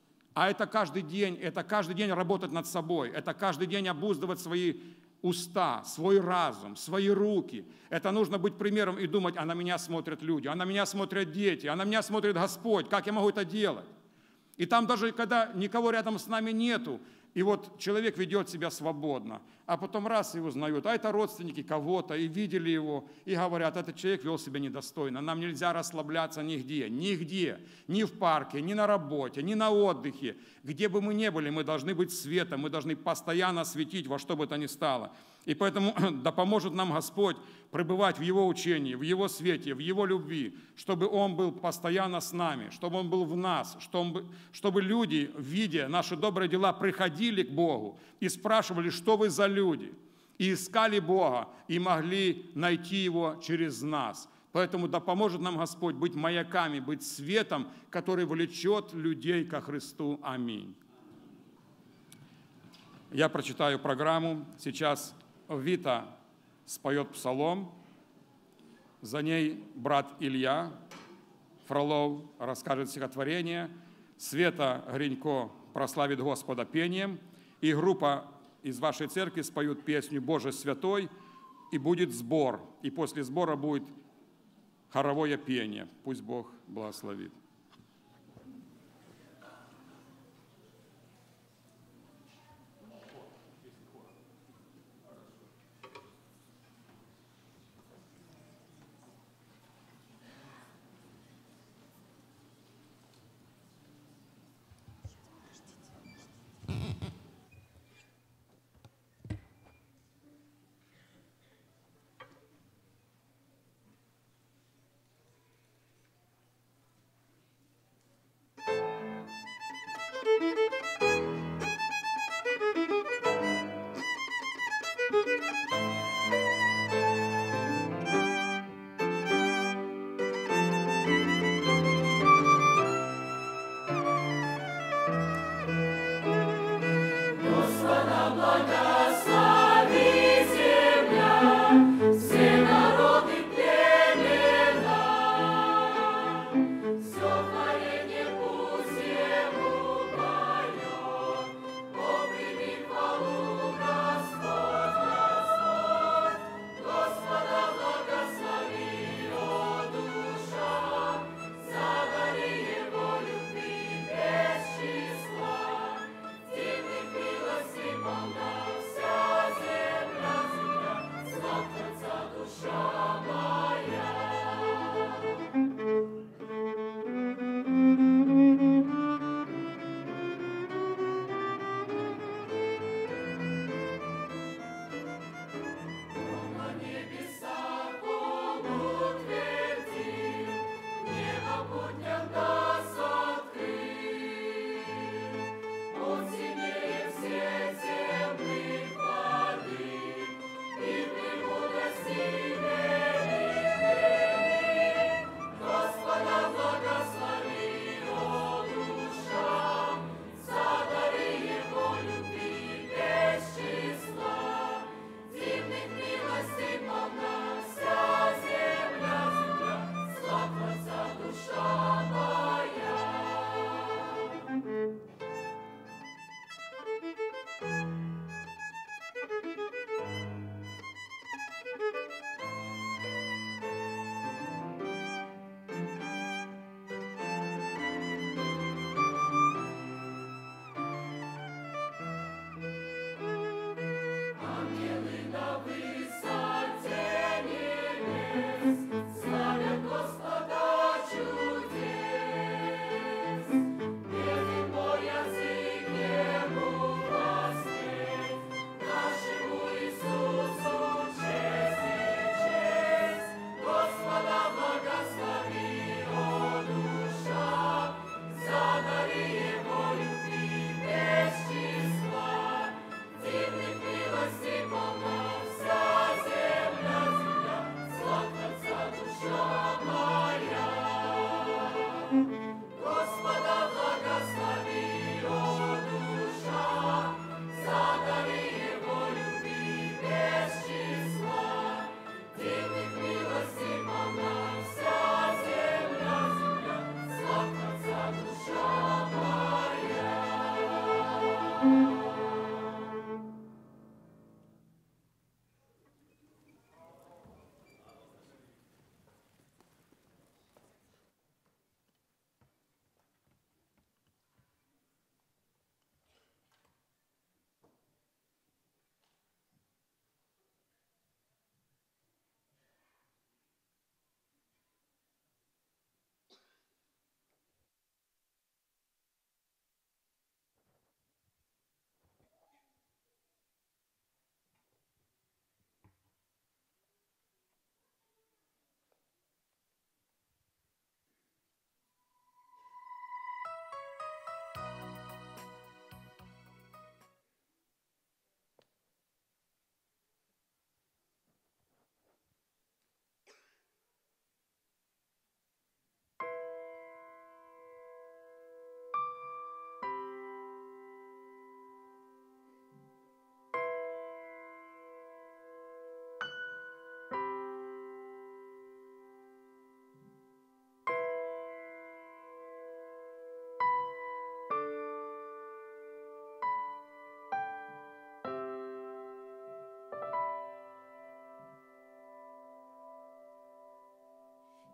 А это каждый день, это каждый день работать над собой, это каждый день обуздывать свои уста, свой разум, свои руки. Это нужно быть примером и думать, а на меня смотрят люди, а на меня смотрят дети, а на меня смотрит Господь, как я могу это делать? И там даже, когда никого рядом с нами нету, и вот человек ведет себя свободно, а потом раз и узнают, а это родственники кого-то, и видели его, и говорят, этот человек вел себя недостойно, нам нельзя расслабляться нигде, нигде, ни в парке, ни на работе, ни на отдыхе, где бы мы ни были, мы должны быть светом, мы должны постоянно светить во что бы то ни стало. И поэтому да поможет нам Господь пребывать в Его учении, в Его свете, в Его любви, чтобы Он был постоянно с нами, чтобы Он был в нас, чтобы, чтобы люди, видя наши добрые дела, приходили к Богу и спрашивали, что вы за люди, и искали Бога, и могли найти Его через нас. Поэтому да поможет нам Господь быть маяками, быть светом, который влечет людей ко Христу. Аминь. Я прочитаю программу. Сейчас Вита споет псалом, за ней брат Илья Фролов расскажет стихотворение, Света Гринько прославит Господа пением, и группа из вашей церкви споют песню «Боже святой», и будет сбор, и после сбора будет хоровое пение. Пусть Бог благословит.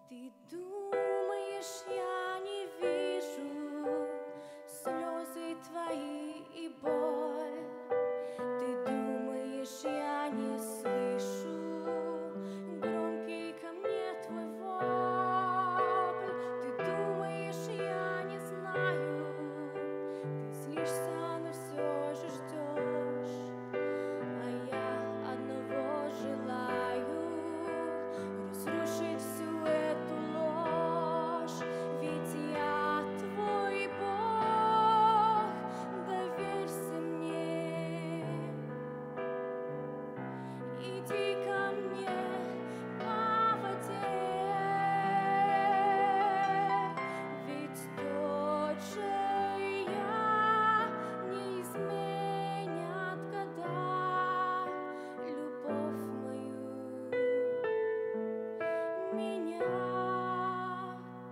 Ты думаешь, я не вижу слезы твои и боль? Ты думаешь, я не слышу громкий ко мне твой вопль? Ты думаешь, я не знаю? Ты злишься, но все же ждешь, а я одного желаю — разрушить всю эту ложь. Ведь я твой Бог, доверься мне. Иди ко мне по воде, ведь тот же я не изменят года любовь мою, меня.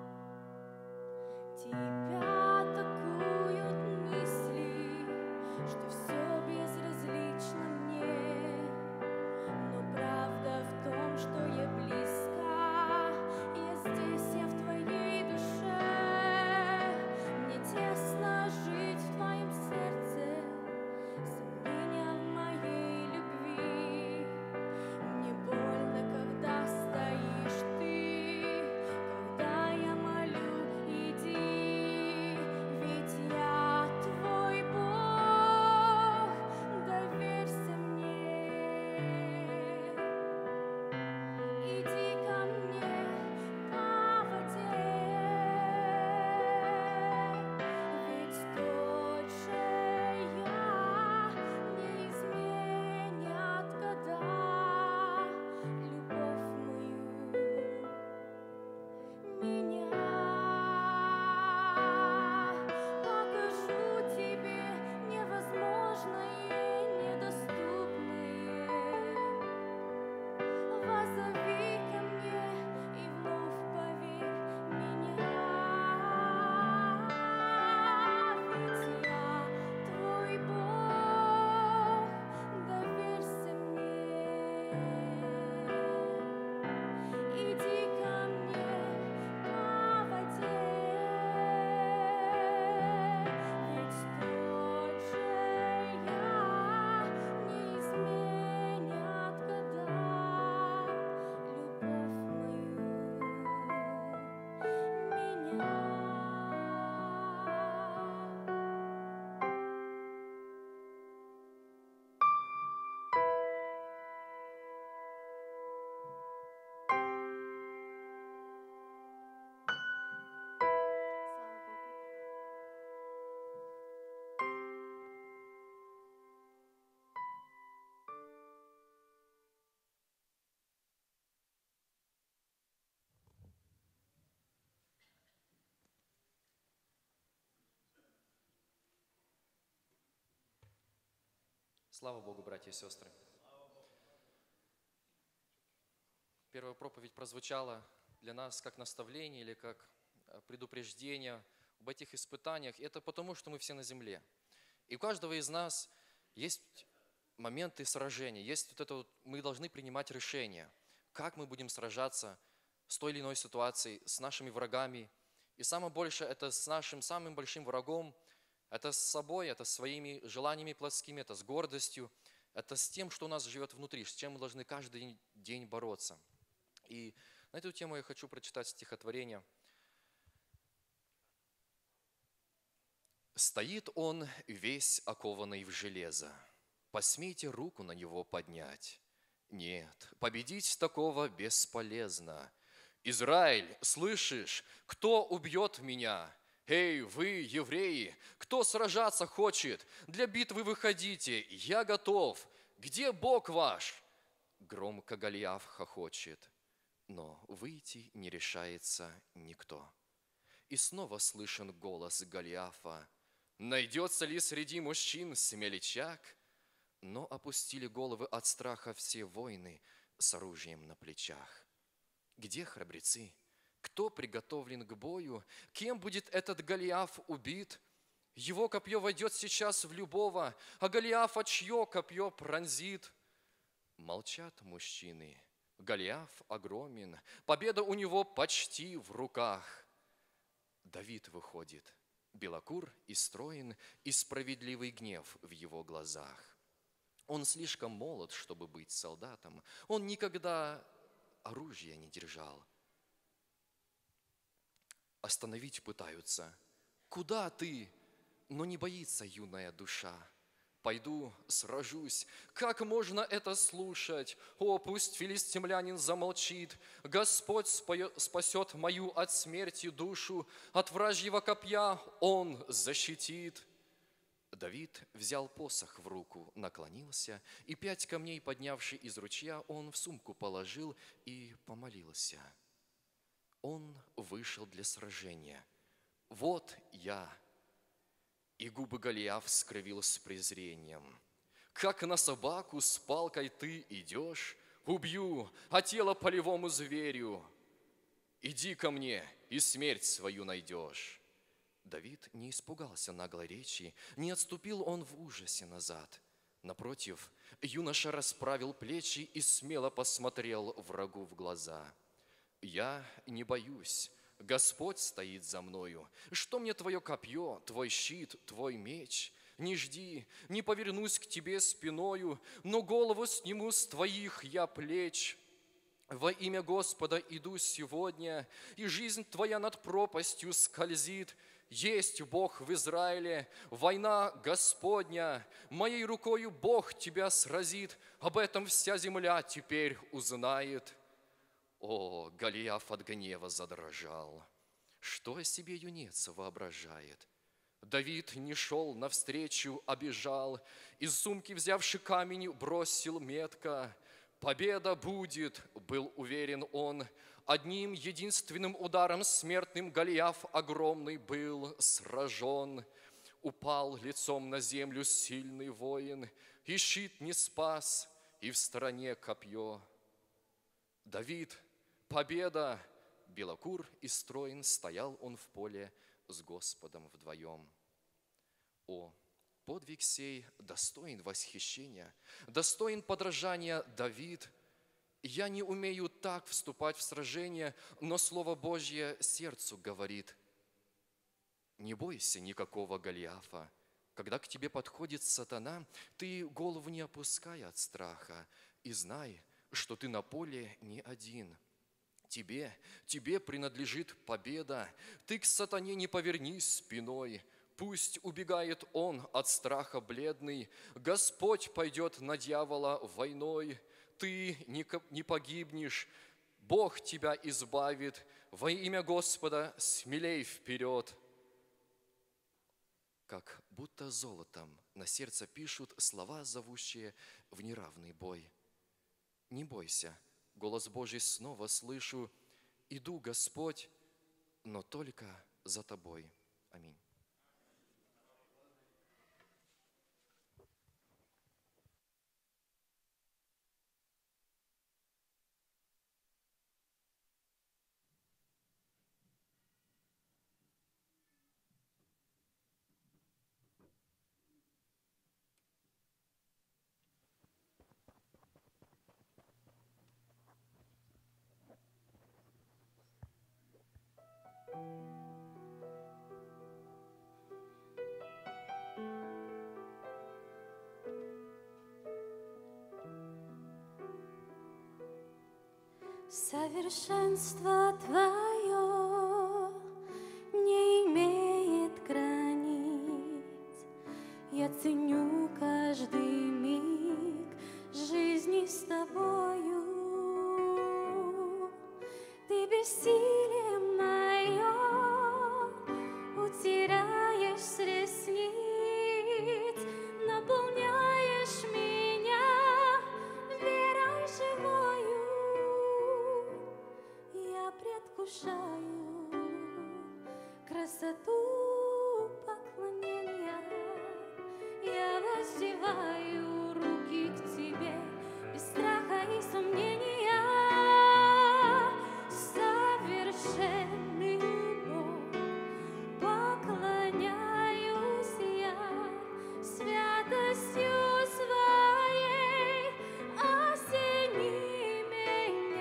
Тебя атакуют мысли, что все безразлично мне, но правда в том, что я близко, я здесь, я в твоей душе. Мне тесно жить в твоем сердце, сомнения в моей любви. Мне больно, когда стоишь ты, когда я молю, иди, ведь я твой Бог, доверься мне. Иди ко мне по воде, ведь тот же я не изменят года любовь мою, меня. Покажу тебе невозможное, недоступное. Воззови ко мне и вновь поверь меня. Ведь я твой Бог, доверься мне. Иди ко мне по воде, ведь тот же я не изменят года любовь мою, меня. Слава Богу, братья и сестры. Первая проповедь прозвучала для нас как наставление или как э, предупреждение об этих испытаниях. Это потому, что мы все на земле. И у каждого из нас есть моменты сражения, есть вот это вот, мы должны принимать решения, как мы будем сражаться с той или иной ситуацией, с нашими врагами. И самое большее, это с нашим самым большим врагом, это с собой, это с своими желаниями плотскими, это с гордостью, это с тем, что у нас живет внутри, с чем мы должны каждый день бороться. И на эту тему я хочу прочитать стихотворение. «Стоит он весь окованный в железо, посмейте руку на него поднять. Нет, победить такого бесполезно. Израиль, слышишь, кто убьет меня? Эй, вы, евреи, кто сражаться хочет? Для битвы выходите, я готов. Где Бог ваш?» Громко Голиаф хохочет, но выйти не решается никто. И снова слышен голос Голиафа: «Найдется ли среди мужчин смелячак?» Но опустили головы от страха все воины с оружием на плечах. Где храбрецы? Кто приготовлен к бою? Кем будет этот Голиаф убит? Его копье войдет сейчас в любого, а Голиафа чье копье пронзит? Молчат мужчины, Голиаф огромен, победа у него почти в руках. Давид выходит, белокур и строен, и справедливый гнев в его глазах. Он слишком молод, чтобы быть солдатом, он никогда оружия не держал. Остановить пытаются. Куда ты? Но не боится юная душа. Пойду, сражусь. Как можно это слушать? О, пусть филистимлянин замолчит. Господь спасет мою от смерти душу, от вражьего копья Он защитит. Давид взял посох в руку, наклонился, и пять камней, поднявший из ручья, он в сумку положил и помолился. Он вышел для сражения. Вот я. И губы Голиаф скривил с презрением. Как на собаку с палкой ты идешь, убью, а тело полевому зверю. Иди ко мне, и смерть свою найдешь. Давид не испугался наглой речи, не отступил он в ужасе назад. Напротив, юноша расправил плечи и смело посмотрел врагу в глаза. Я не боюсь. Господь стоит за мною. Что мне твое копье, твой щит, твой меч? Не жди, не повернусь к тебе спиною, но голову сниму с твоих я плеч. Во имя Господа иду сегодня, и жизнь твоя над пропастью скользит. Есть Бог в Израиле, война Господня, моей рукою Бог тебя сразит. Об этом вся земля теперь узнает. О, Голиаф от гнева задрожал. Что о себе юнец воображает? Давид не шел навстречу, а бежал. Из сумки, взявши камень, бросил метко. Победа будет, был уверен он. Одним единственным ударом смертным Голиаф огромный был сражен. Упал лицом на землю сильный воин, и щит не спас, и в стороне копье. Давид, победа! Белокур и строен, стоял он в поле с Господом вдвоем. О, подвиг сей достоин восхищения, достоин подражания Давид. Я не умею так вступать в сражение, но Слово Божье сердцу говорит. Не бойся никакого Голиафа. Когда к тебе подходит сатана, ты голову не опускай от страха и знай, что ты на поле не один. Тебе, тебе принадлежит победа. Ты к сатане не повернись спиной. Пусть убегает он от страха бледный. Господь пойдет на дьявола войной. Ты не погибнешь, Бог тебя избавит. Во имя Господа смелей вперед. Как будто золотом на сердце пишут слова, зовущие в неравный бой. Не бойся, голос Божий снова слышу. Иду, Господь, но только за Тобой. Аминь. Совершенство Твое не имеет границ. Я ценю каждый миг жизни с Тобою. Ты бессилие мое утираешь с ресниц, наполняешь меня верой живою. Я предвкушаю красоту поклонения. Я воздеваю руки к Тебе без страха и сомнения. Совершенный Бог, поклоняюсь я святостью Своей. Осени меня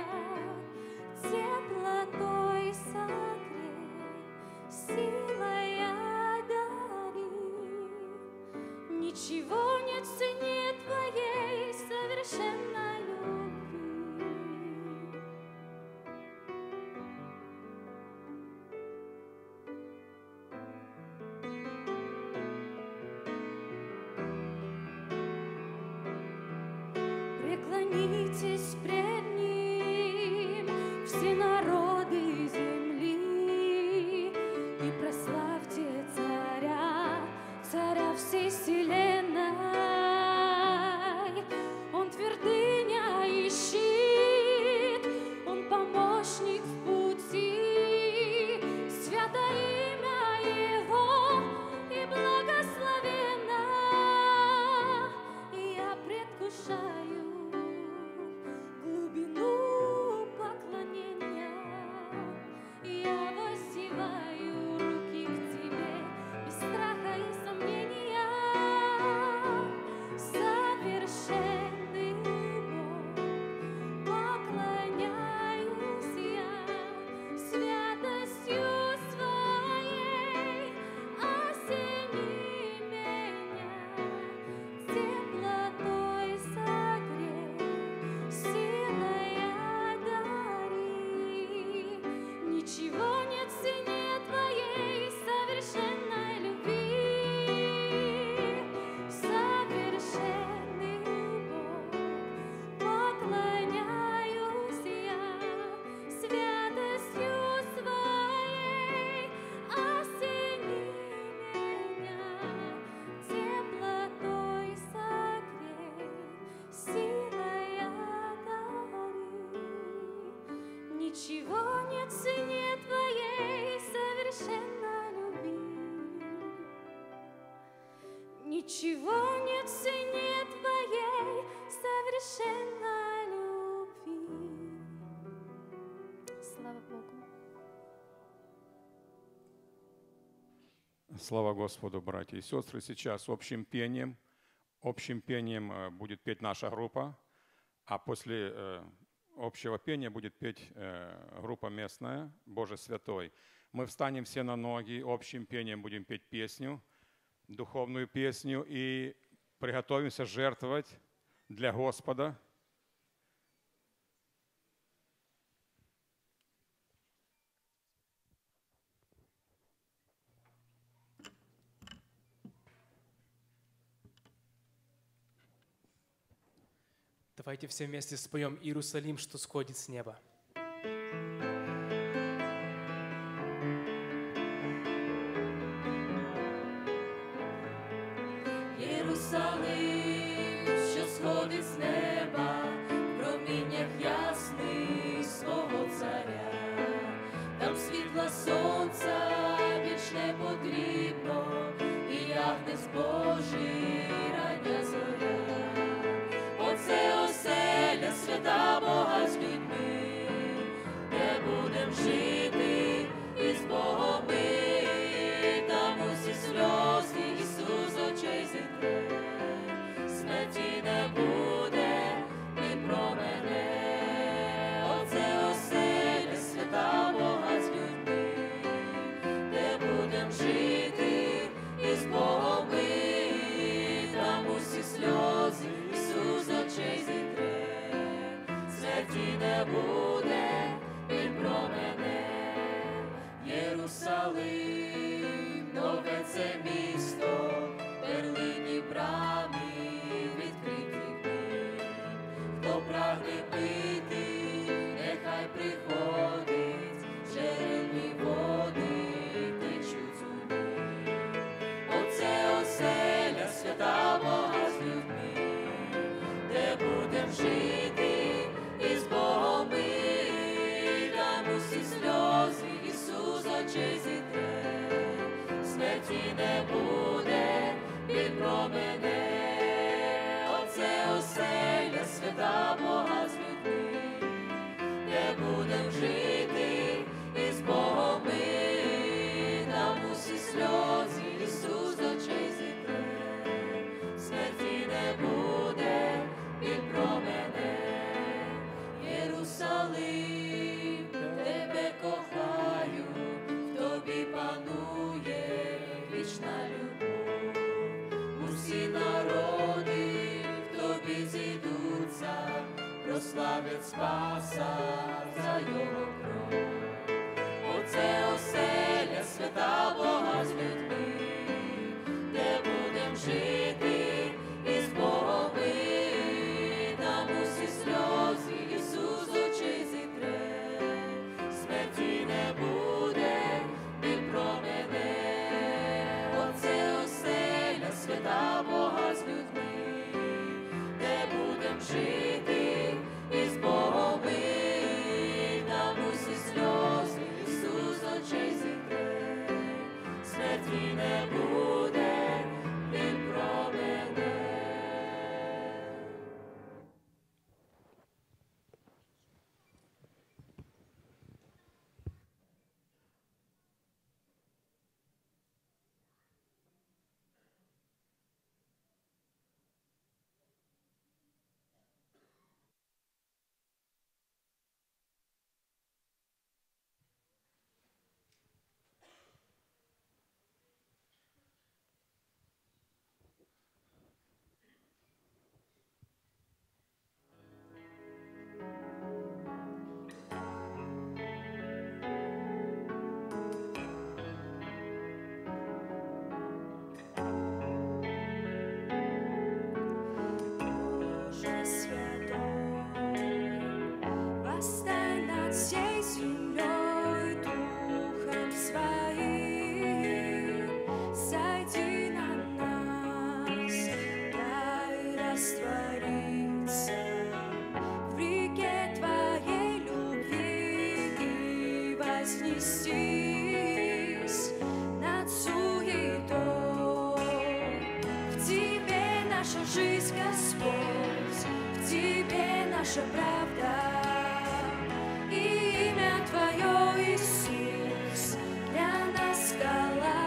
Склонитесь пред Ним все народы земли и прославьте Царя, Царя всей вселенной. Он твердыня и щит, Он помощник в пути, святое имя Его и благословенно. И я предвкушаю глубину поклонения. Я воздеваю руки к Тебе без страха и сомнения. Совершенный Бог, поклоняюсь я святостью Своей. Осени меня, теплотой согрей, силой одари. Ничего нет в цене Твоей совершенной любви. Совершенный Бог, поклоняюсь я святостью Своей. Осени меня, теплотой согрей, силой одари. Ничего нет в цене Твоей совершенной любви. Ничего нет в цене Твоей совершенной любви. Слава Богу. Слава Господу, братья и сестры. Сейчас общим пением, общим пением э, будет петь наша группа, а после э, общего пения будет петь э, группа местная «Боже святой». Мы встанем все на ноги, общим пением будем петь песню, духовную песню, и приготовимся жертвовать для Господа. Давайте все вместе споем «Иерусалим, что сходит с неба». Єрусалим, що сходить з неба, в проміннях ясних свого царя. Там світла сонця більш не потрібно, і ягнець Божий рання зоря. Оце оселя свята Бога з людьми, де будем жити із Богом ми. Там усі сльози Ісус з очей зітре, смерті не буде ні про мене. Оце оселя свята Бога з людьми, де будем жити із Богом ми. Там усі сльози Ісус з очей зітре, смерті не буде ні про мене. Єрусалим, нове це місто, перлині брами відкриті в нім. Хто прагне пити, нехай приходить, джерельні води течуть у нім. Оце оселя свята Бога з людьми, де будем жити із Богом ми. Там усі сльози Ісус з очей зітре, смерті не буде він про мене. Оце оселя свята Бога з людьми, де будем жити із Богом ми. Там усі сльози Ісус з очей зітре, смерті не буде він про мене. Єрусалим, тебе кохаю, в тобі панує вічна любов. вознестись над суетой. В Тебе наша жизнь, Господь, в Тебе наша правда. И имя Твое, Иисус, для нас скала.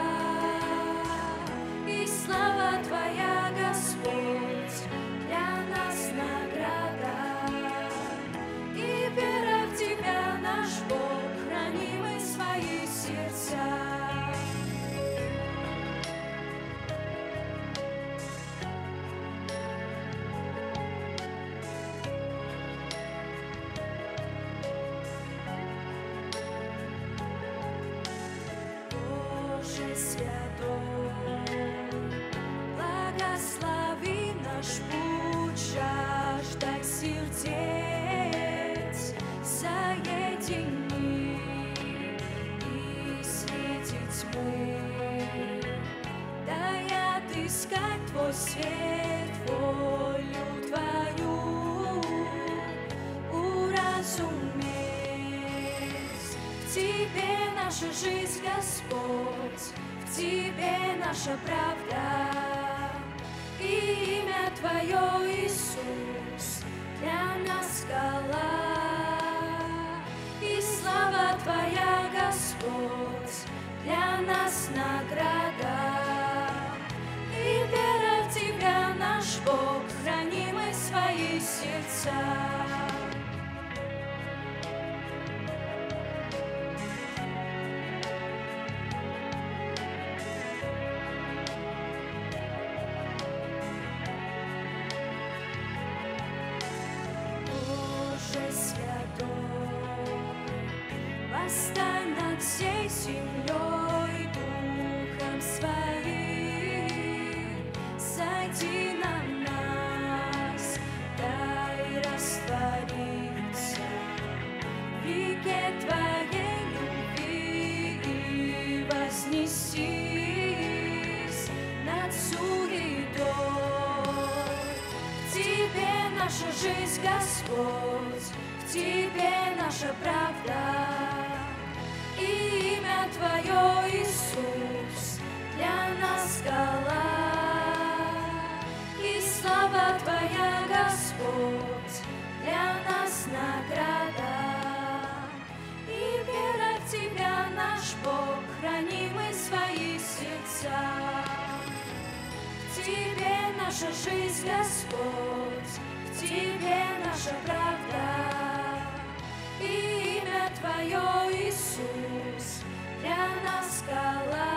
И слава Твоя, Господь, для нас награда. И вера в Тебя, наш Бог, храним мы свои сердца. Боже святой, благослови наш путь, жаждой сердец соедини и среди тьмы дай отыскать Твой свет, волю Твою уразуметь. В Тебе наша жизнь, Господь, в Тебе наша правда. И имя Твое, Иисус, для нас скала. И слава Твоя, Господь, для нас награда. И вера в Тебя, наш Бог, храним мы свои сердца. Боже святой, восстань над всей землей духом своим, сойди на нас, дай раствориться в реке Твоей любви и вознесись над суетой. В Тебе наша жизнь, Господь, в Тебе наша правда. И имя Твое, Иисус, для нас скала. И слава Твоя, Господь, для нас награда. И вера в Тебя, наш Бог, храним мы свои сердца. В Тебе наша жизнь, Господь, в Тебе наша правда. И имя Твое, Иисус, для нас скала.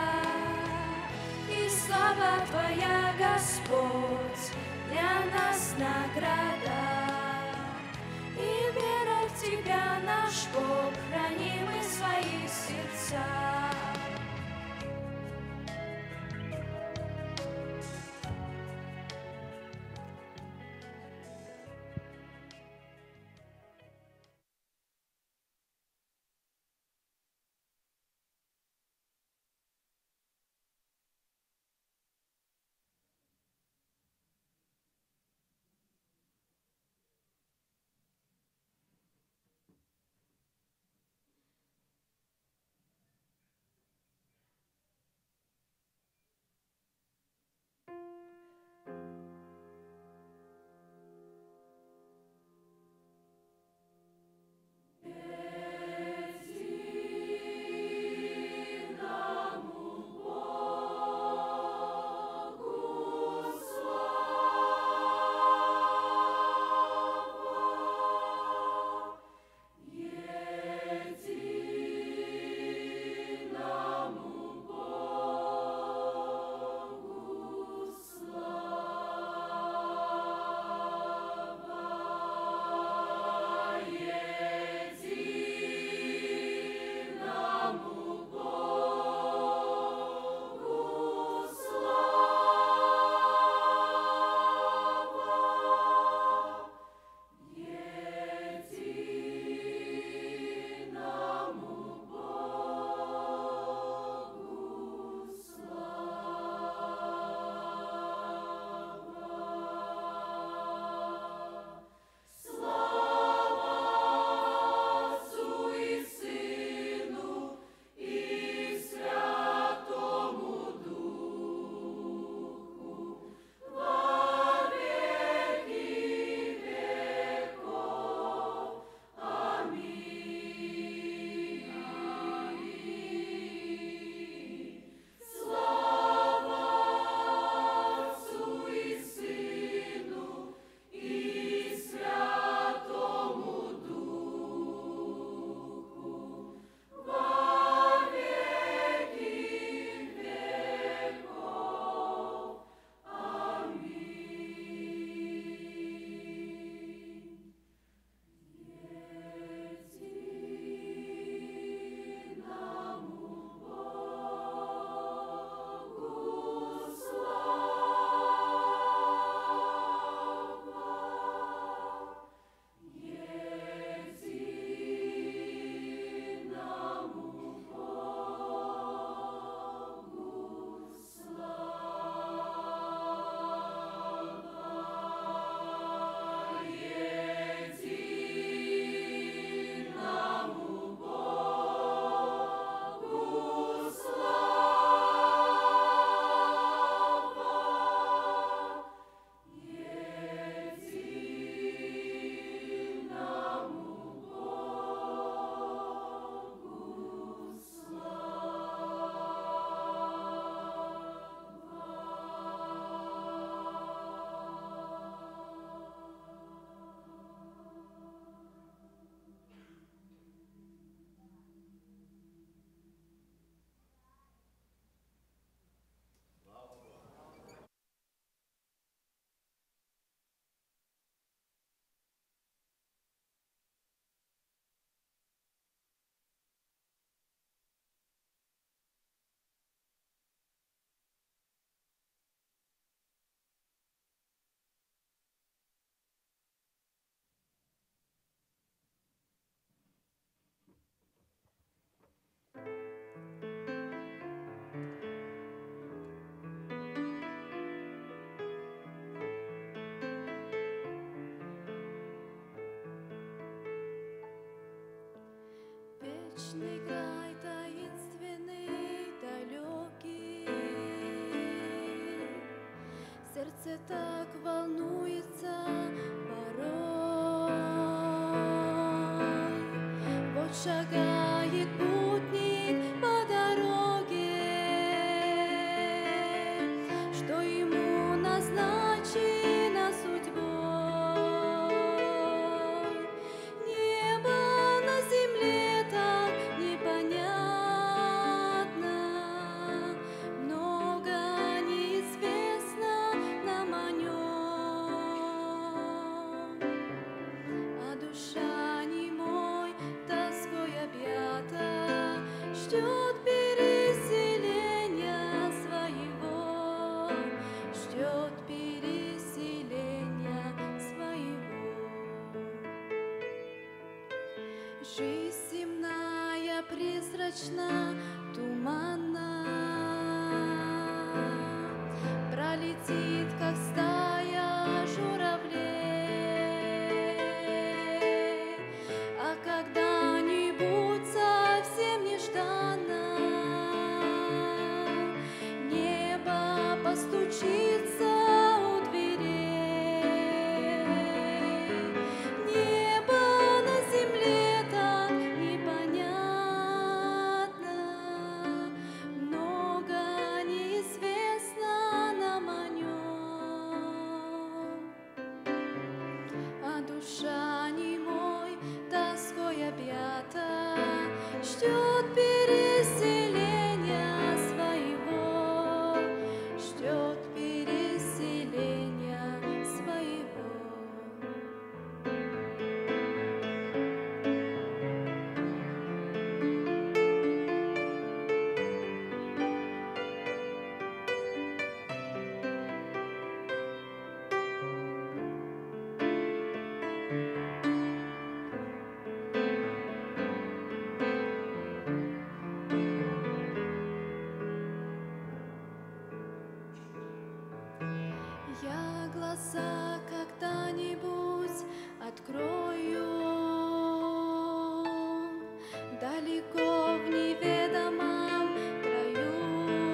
И слава Твоя, Господь, для нас награда. И вера в Тебя, наш Бог, храним мы свои сердца. Шагает путник по дороге, что ему назначено судьбой. Небо на земле так непонятно, много неизвестно нам о нем, а душа немой тоской объята ждет переселения своего, ждет переселения своего. Жизнь земная призрачна, туманна, пролетит, как стая журавлей, а когда-нибудь совсем нежданно небо постучится у дверей. Небо на земле так непонятно, много неизвестно нам о нем, а душа немой тоской объята ждет переселения своего, ждет переселения своего. Я глаза когда-нибудь открою далеко в неведомом краю,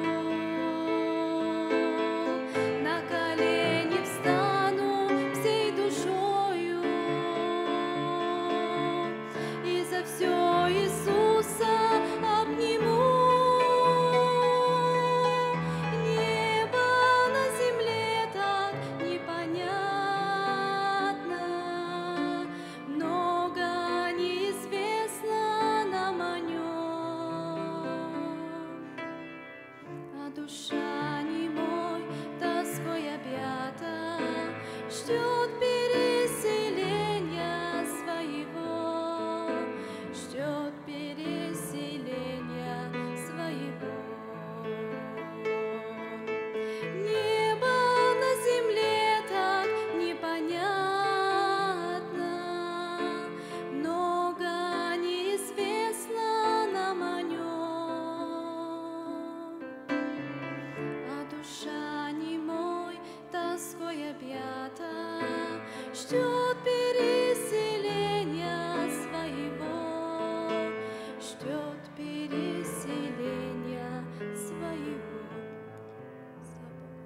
на колени встану всей душою и за все Иисуса обниму. Небо на земле так непонятно, много неизвестно нам о нем, а душа немой тоской объята ждет переселения своего, ждет переселения своего. Небо на земле так непонятно, много неизвестно нам о нем, а душа немой тоской объята ждет переселения своего, ждет переселения своего. Слава Богу.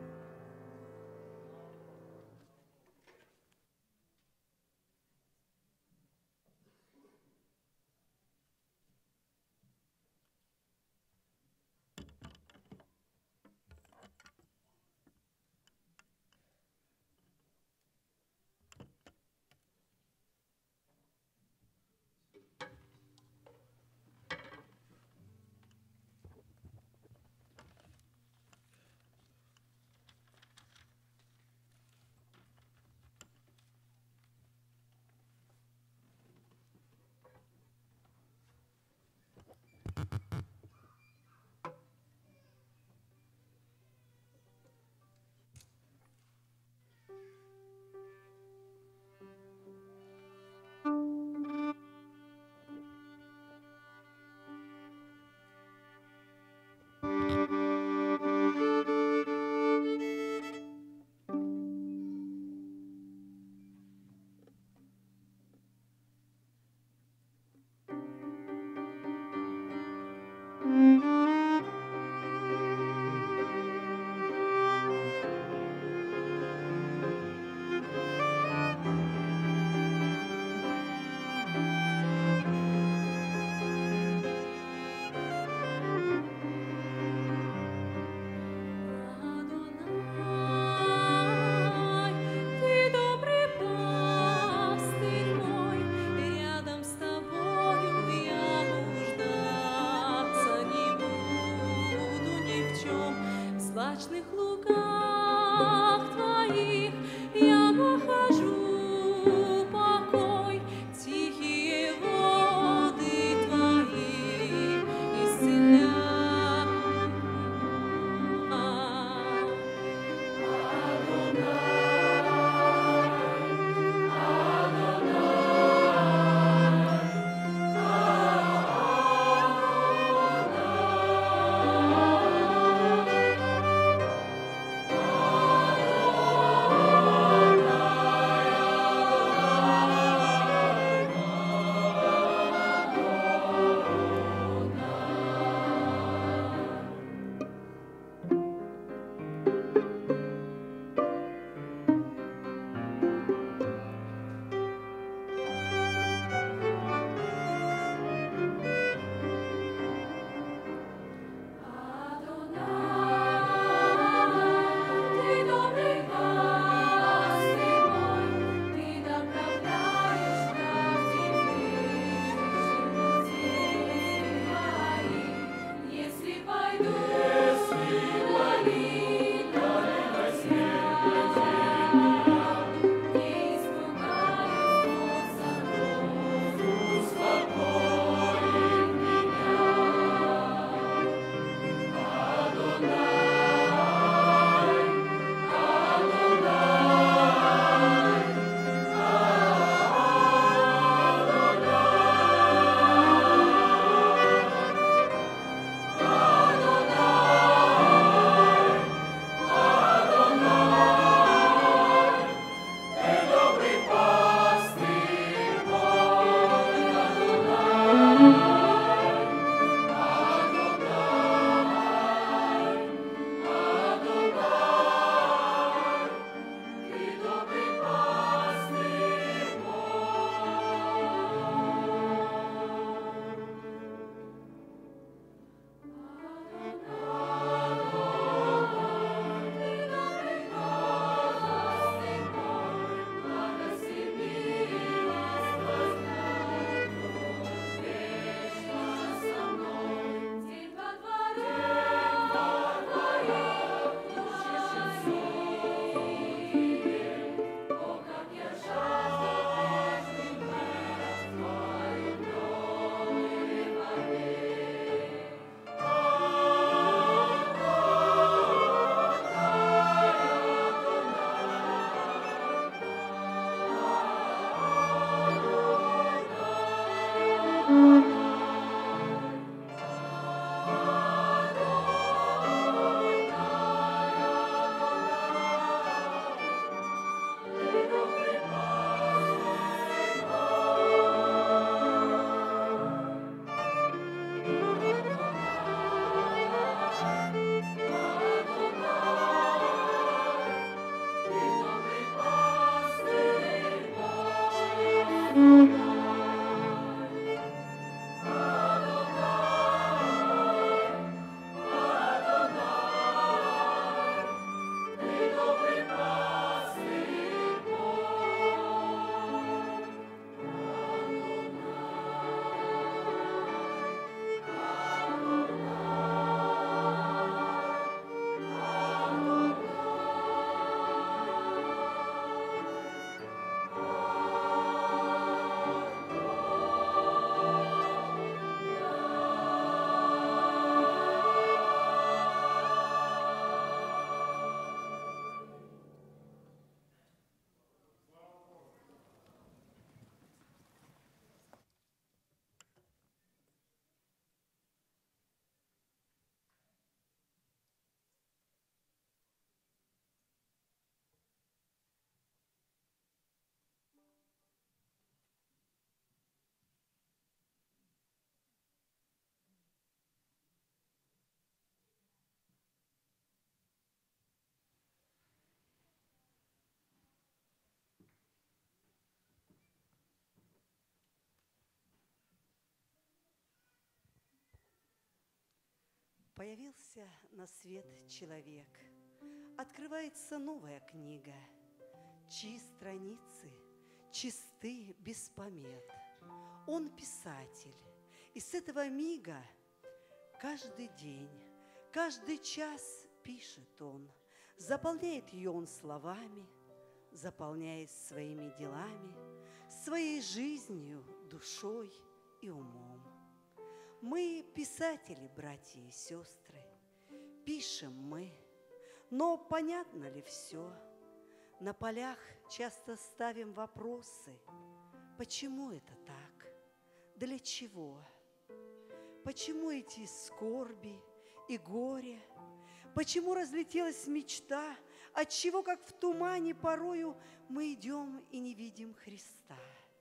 Появился на свет человек. Открывается новая книга, чьи страницы чисты без помет. Он писатель, и с этого мига каждый день, каждый час пишет он, заполняет ее он словами, заполняет своими делами, своей жизнью, душой и умом. Мы писатели, братья и сестры, пишем мы, но понятно ли все? На полях часто ставим вопросы. Почему это так? Для чего? Почему эти скорби и горе? Почему разлетелась мечта? Отчего, как в тумане, порою мы идем и не видим Христа?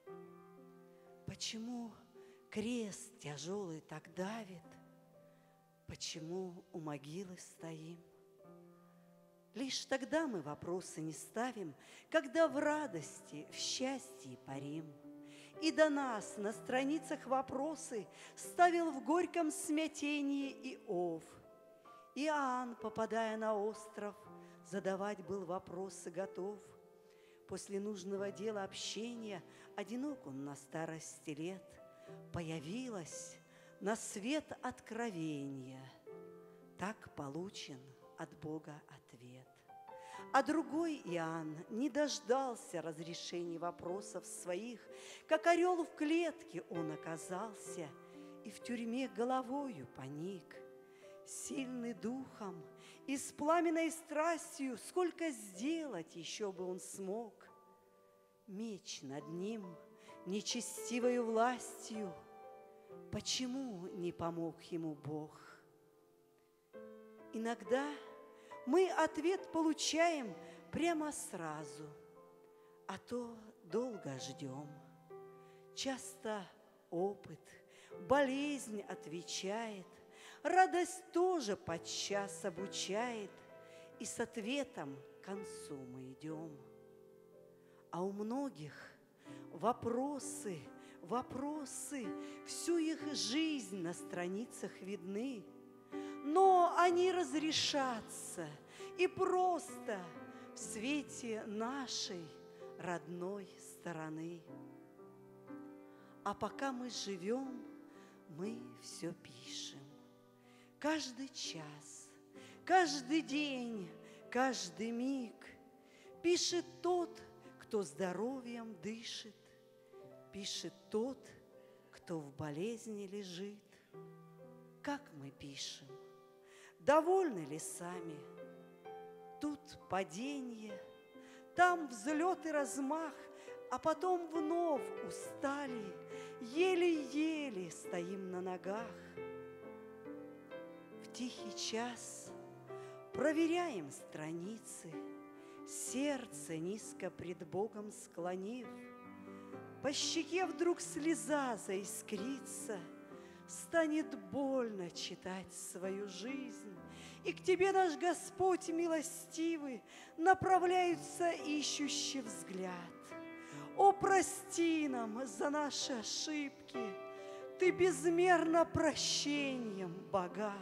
Почему крест тяжелый так давит? Почему у могилы стоим? Лишь тогда мы вопросы не ставим, когда в радости, в счастье парим. И до нас на страницах вопросы ставил в горьком смятении Иов. Иоанн, попадая на остров, задавать был вопросы готов. После нужного дела общения одинок он на старости лет. Появилось на свет откровение. Так получен от Бога ответ. А другой Иоанн не дождался разрешения вопросов своих. Как орел в клетке он оказался и в тюрьме головою поник. Сильный духом и с пламенной страстью сколько сделать еще бы он смог. Меч над ним нечестивою властью, почему не помог ему Бог? Иногда мы ответ получаем прямо сразу, а то долго ждем. Часто опыт, болезнь отвечает, радость тоже подчас обучает, и с ответом к концу мы идем. А у многих вопросы, вопросы, всю их жизнь на страницах видны, но они разрешатся и просто в свете нашей родной стороны. А пока мы живем, мы все пишем. Каждый час, каждый день, каждый миг пишет тот, кто здоровьем дышит, пишет тот, кто в болезни лежит. Как мы пишем? Довольны ли сами? Тут падение, там взлет и размах, а потом вновь устали, еле-еле стоим на ногах. В тихий час проверяем страницы, сердце низко пред Богом склонив. По щеке вдруг слеза заискрится, станет больно читать свою жизнь. И к тебе, наш Господь милостивый, направляется ищущий взгляд. О, прости нам за наши ошибки, Ты безмерно прощением богат.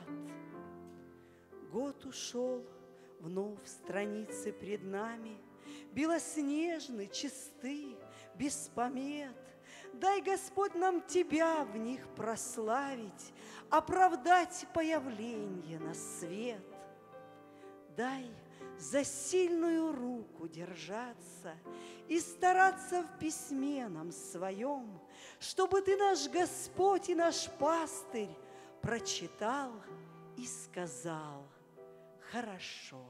Год ушел, вновь страницы пред нами, белоснежны, чисты, без помет. Дай, Господь, нам Тебя в них прославить, оправдать появление на свет. Дай за сильную руку держаться и стараться в письме нам своем, чтобы Ты, наш Господь и наш пастырь, прочитал и сказал: хорошо.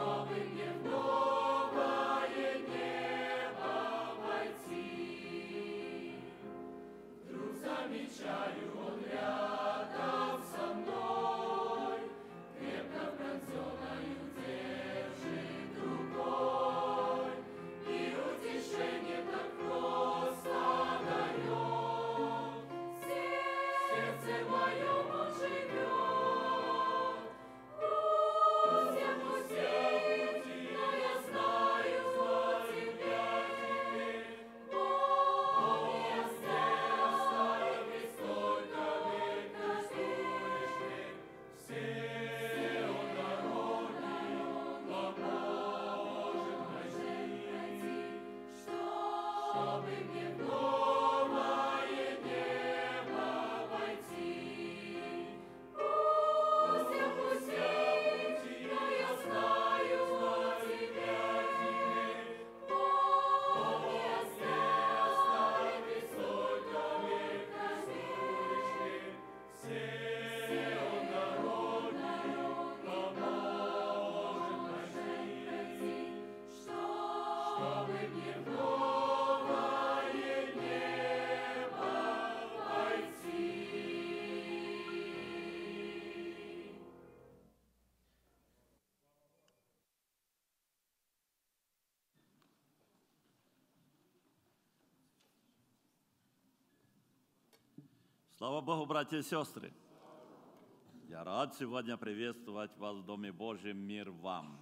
Слава Богу, братья и сестры! Я рад сегодня приветствовать вас в Доме Божьем. Мир вам!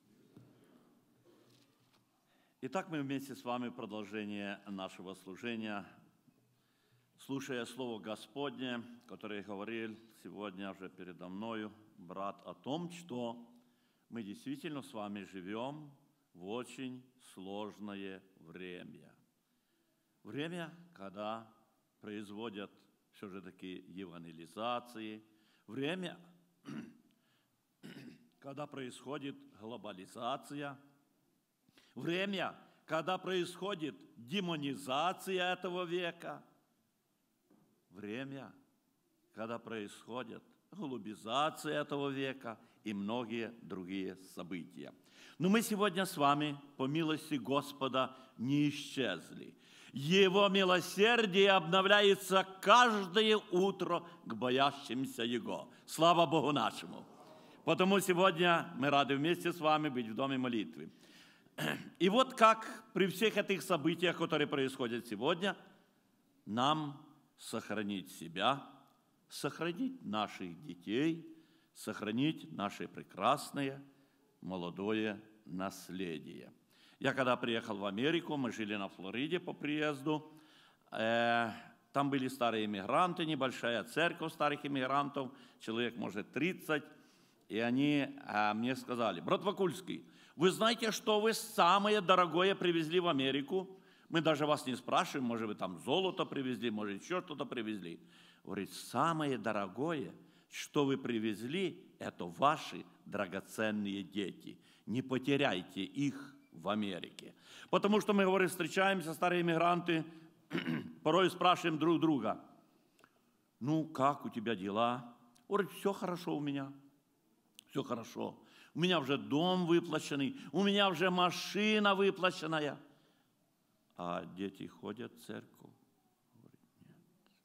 Итак, мы вместе с вами в продолжение нашего служения, слушая Слово Господне, которое говорил сегодня уже передо мною брат о том, что мы действительно с вами живем в очень сложное время. Время, когда производят все же таки евангелизации, время, когда происходит глобализация, время, когда происходит демонизация этого века, время, когда происходит голубизация этого века и многие другие события. Но мы сегодня с вами, по милости Господа, не исчезли. Его милосердие обновляется каждое утро к боящимся Его. Слава Богу нашему! Потому сегодня мы рады вместе с вами быть в доме молитвы. И вот как при всех этих событиях, которые происходят сегодня, нам сохранить себя, сохранить наших детей, сохранить наше прекрасное молодое наследие. Я когда приехал в Америку, мы жили на Флориде по приезду, э, там были старые иммигранты, небольшая церковь старых иммигрантов, человек, может, тридцать, и они э, мне сказали: брат Вакульский, вы знаете, что вы самое дорогое привезли в Америку? Мы даже вас не спрашиваем, может, вы там золото привезли, может, еще что-то привезли. Говорит, самое дорогое, что вы привезли, это ваши драгоценные дети. Не потеряйте их в Америке. Потому что мы, говорит, встречаемся, старые иммигранты, порой спрашиваем друг друга: ну, как у тебя дела? Говорит, все хорошо у меня, все хорошо. У меня уже дом выплаченный, у меня уже машина выплаченная. А дети ходят в церковь? Говорит, нет.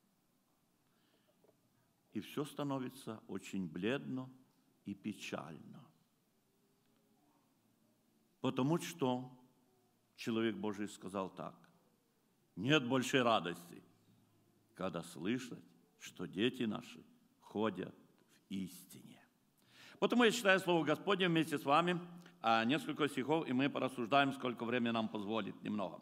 И все становится очень бледно и печально. Потому что человек Божий сказал так: нет большей радости, когда слышать, что дети наши ходят в истине. Потому я читаю Слово Господне вместе с вами, несколько стихов, и мы порассуждаем, сколько времени нам позволит, немного.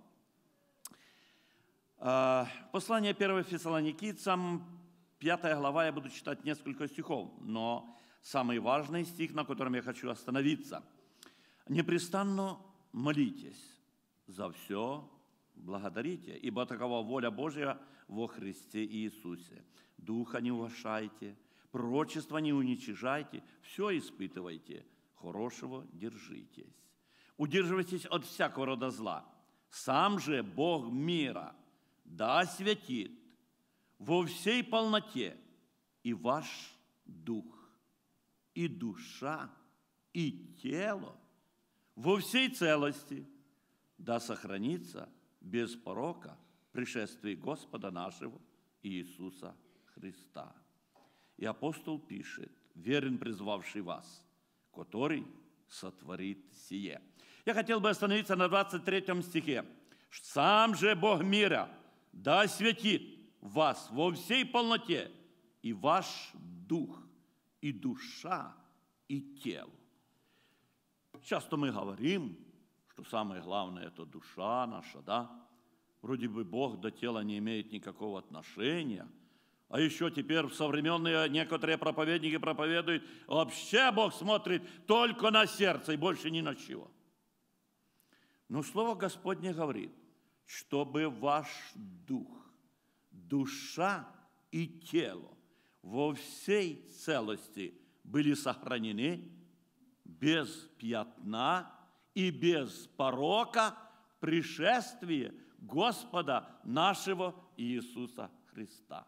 Послание первое Фессалоникийцам, пятая глава, я буду читать несколько стихов, но самый важный стих, на котором я хочу остановиться: непрестанно молитесь, за все благодарите, ибо такова воля Божья во Христе Иисусе. Духа не угашайте, пророчества не уничижайте, все испытывайте, хорошего держитесь. Удерживайтесь от всякого рода зла. Сам же Бог мира да освятит во всей полноте и ваш дух, и душа, и тело во всей целости, да сохранится без порока пришествие Господа нашего Иисуса Христа. И апостол пишет: верен призвавший вас, который сотворит сие. Я хотел бы остановиться на двадцать третьем стихе. «Сам же Бог мира да осветит вас во всей полноте, и ваш дух, и душа, и тело». Часто мы говорим, что самое главное – это душа наша, да? Вроде бы Бог до тела не имеет никакого отношения. А еще теперь современные некоторые проповедники проповедуют, вообще Бог смотрит только на сердце и больше ни на чего. Но Слово Господне говорит, чтобы ваш дух, душа и тело во всей целости были сохранены без пятна и без порока в пришествии Господа нашего Иисуса Христа.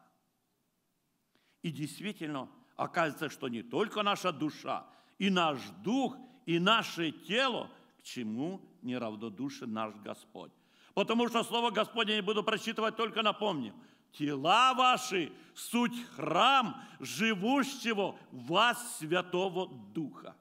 И действительно, оказывается, что не только наша душа, и наш дух, и наше тело, к чему неравнодушен наш Господь. Потому что Слово Господне не буду прочитывать, только напомню. Тела ваши – суть храм живущего в вас Святого Духа.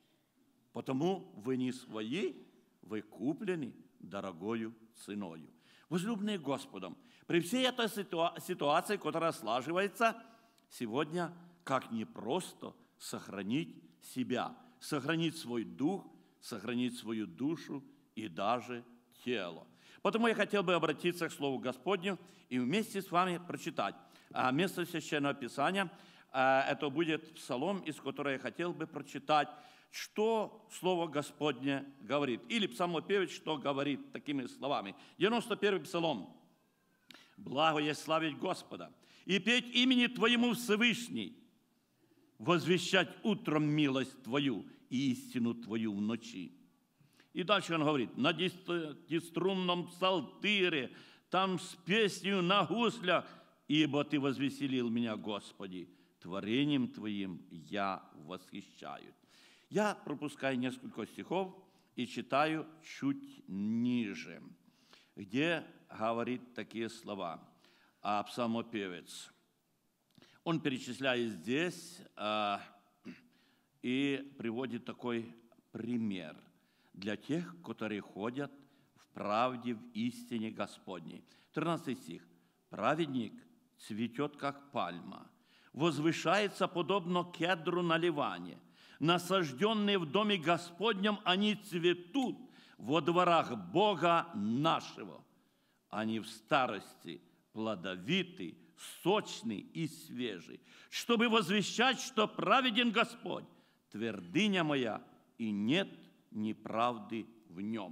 Потому вы не свои, вы куплены дорогою ценою. Возлюбленные Господом, при всей этой ситуации, которая слаживается, сегодня как непросто сохранить себя, сохранить свой дух, сохранить свою душу и даже тело. Потому я хотел бы обратиться к Слову Господню и вместе с вами прочитать место Священного Писания. Это будет псалом, из которого я хотел бы прочитать, что Слово Господне говорит. Или псалмопевец, что говорит такими словами. девяносто первый псалом. «Благо есть славить Господа и петь имени Твоему Всевышний, возвещать утром милость Твою и истину Твою в ночи». И дальше он говорит: на десятиструнном псалтыре, там с песнью на гуслях, ибо Ты возвеселил меня, Господи, творением Твоим я восхищаю. Я пропускаю несколько стихов и читаю чуть ниже, где говорит такие слова а псалмопевец. Он перечисляет здесь а, и приводит такой пример для тех, которые ходят в правде, в истине Господней. тринадцатый стих. «Праведник цветет, как пальма, возвышается, подобно кедру на Ливане. Насажденные в доме Господнем, они цветут во дворах Бога нашего. Они в старости плодовиты, сочный и свежий, чтобы возвещать, что праведен Господь, твердыня моя, и нет неправды в нем».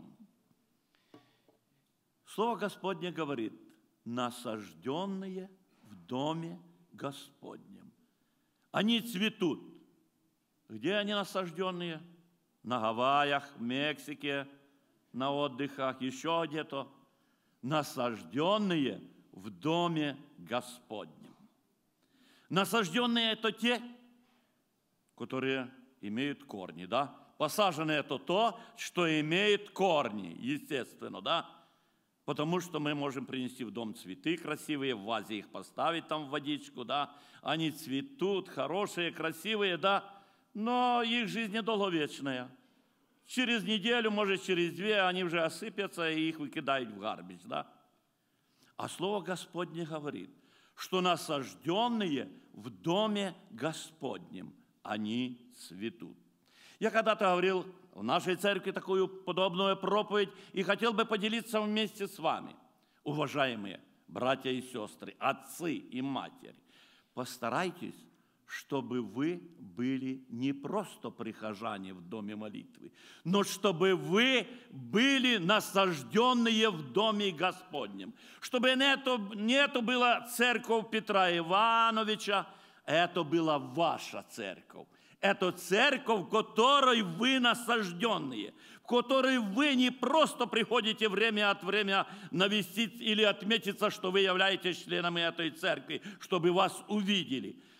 Слово Господне говорит: насажденные в доме Господнем. Они цветут. Где они насажденные? На Гавайях, в Мексике, на отдыхах, еще где-то. Насажденные в доме Господнем. Насажденные – это те, которые имеют корни, да? Посаженное – это то, что имеет корни, естественно, да? Потому что мы можем принести в дом цветы красивые, в вазе их поставить там в водичку, да? Они цветут, хорошие, красивые, да? Но их жизнь недолговечная. Через неделю, может, через две они уже осыпятся и их выкидают в гарбич, да? А Слово Господне говорит, что насажденные в доме Господнем, они цветут. Я когда-то говорил в нашей церкви такую подобную проповедь и хотел бы поделиться вместе с вами. Уважаемые братья и сестры, отцы и матери, постарайтесь, чтобы вы были не просто прихожане в доме молитвы, но чтобы вы были насажденные в доме Господнем. Чтобы не это, не это была церковь Петра Ивановича, это была ваша церковь. Это церковь, в которой вы насажденные, в которой вы не просто приходите время от времени навестить или отметиться, что вы являетесь членами этой церкви, чтобы вас увидели.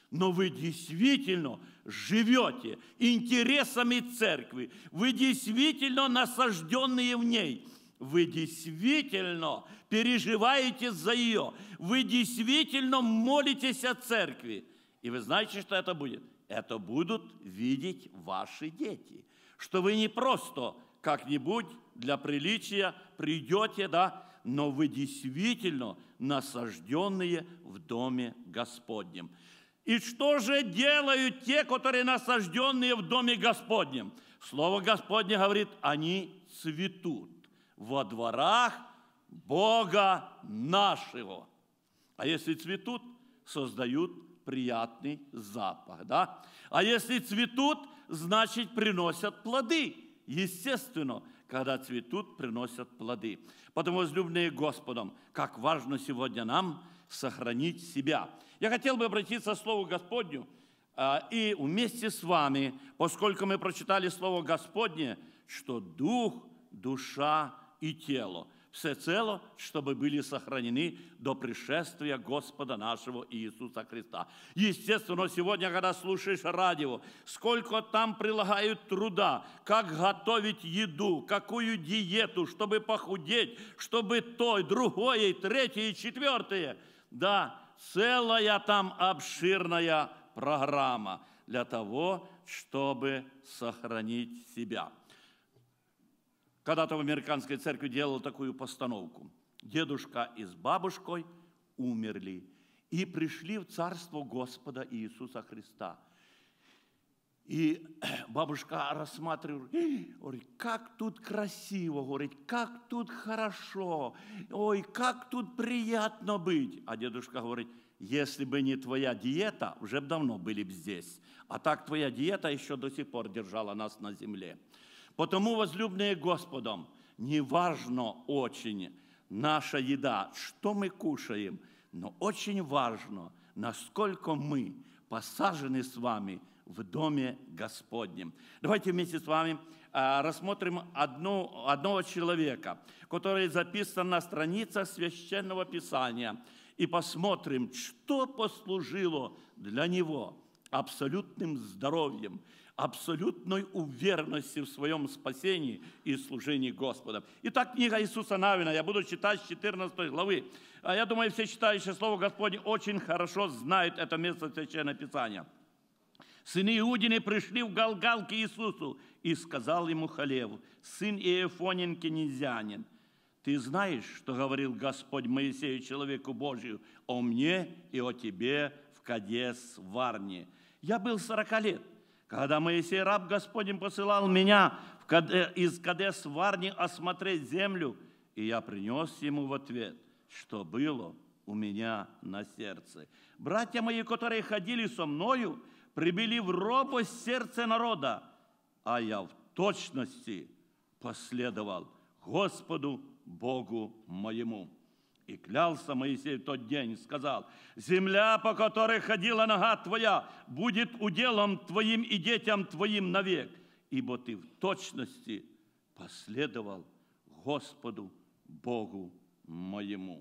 Но вы действительно живете интересами церкви. Вы действительно насажденные в ней. Вы действительно переживаете за ее. Вы действительно молитесь о церкви. И вы знаете, что это будет? Это будут видеть ваши дети. Что вы не просто как-нибудь для приличия придете, да, но вы действительно насажденные в Доме Господнем. И что же делают те, которые насажденные в Доме Господнем? Слово Господне говорит, они цветут во дворах Бога нашего. А если цветут, создают приятный запах, да? А если цветут, значит, приносят плоды. Естественно, когда цветут, приносят плоды. Потому, возлюбленные Господом, как важно сегодня нам сохранить себя. Я хотел бы обратиться к Слову Господню и вместе с вами, поскольку мы прочитали Слово Господне, что дух, душа и тело всецело, чтобы были сохранены до пришествия Господа нашего Иисуса Христа. Естественно, сегодня, когда слушаешь радио, сколько там прилагают труда, как готовить еду, какую диету, чтобы похудеть, чтобы то, и другое, и третье, и четвертое. Да, целая там обширная программа для того, чтобы сохранить себя. Когда-то в американской церкви делал такую постановку. Дедушка и с бабушкой умерли и пришли в Царство Господа Иисуса Христа. И бабушка рассматривает, говорит, как тут красиво, говорит, как тут хорошо, ой, как тут приятно быть. А дедушка говорит, если бы не твоя диета, уже бы давно были бы здесь. А так твоя диета еще до сих пор держала нас на земле. Потому, возлюбленные Господом, неважно очень наша еда, что мы кушаем, но очень важно, насколько мы посажены с вами в Доме Господнем. Давайте вместе с вами а, рассмотрим одну, одного человека, который записан на страницах Священного Писания, и посмотрим, что послужило для него абсолютным здоровьем, абсолютной уверенностью в своем спасении и служении Господа. Итак, книга Иисуса Навина, я буду читать с четырнадцатой главы. Я думаю, все читающие Слово Господне очень хорошо знают это место Священного Писания. Сыны Иудины пришли в Галгал к Иисусу, и сказал ему Халев, сын Иефонин кенезианин, ты знаешь, что говорил Господь Моисею, человеку Божию, о мне и о тебе в Кадес-Варне. Я был сорока лет, когда Моисей, раб Господень, посылал меня в Каде, из Кадес-Варни осмотреть землю, и я принес ему в ответ, что было у меня на сердце. Братья мои, которые ходили со мною, прибыли в робость сердце народа, а я в точности последовал Господу Богу моему. И клялся Моисей в тот день, сказал, земля, по которой ходила нога твоя, будет уделом твоим и детям твоим навек, ибо ты в точности последовал Господу Богу моему.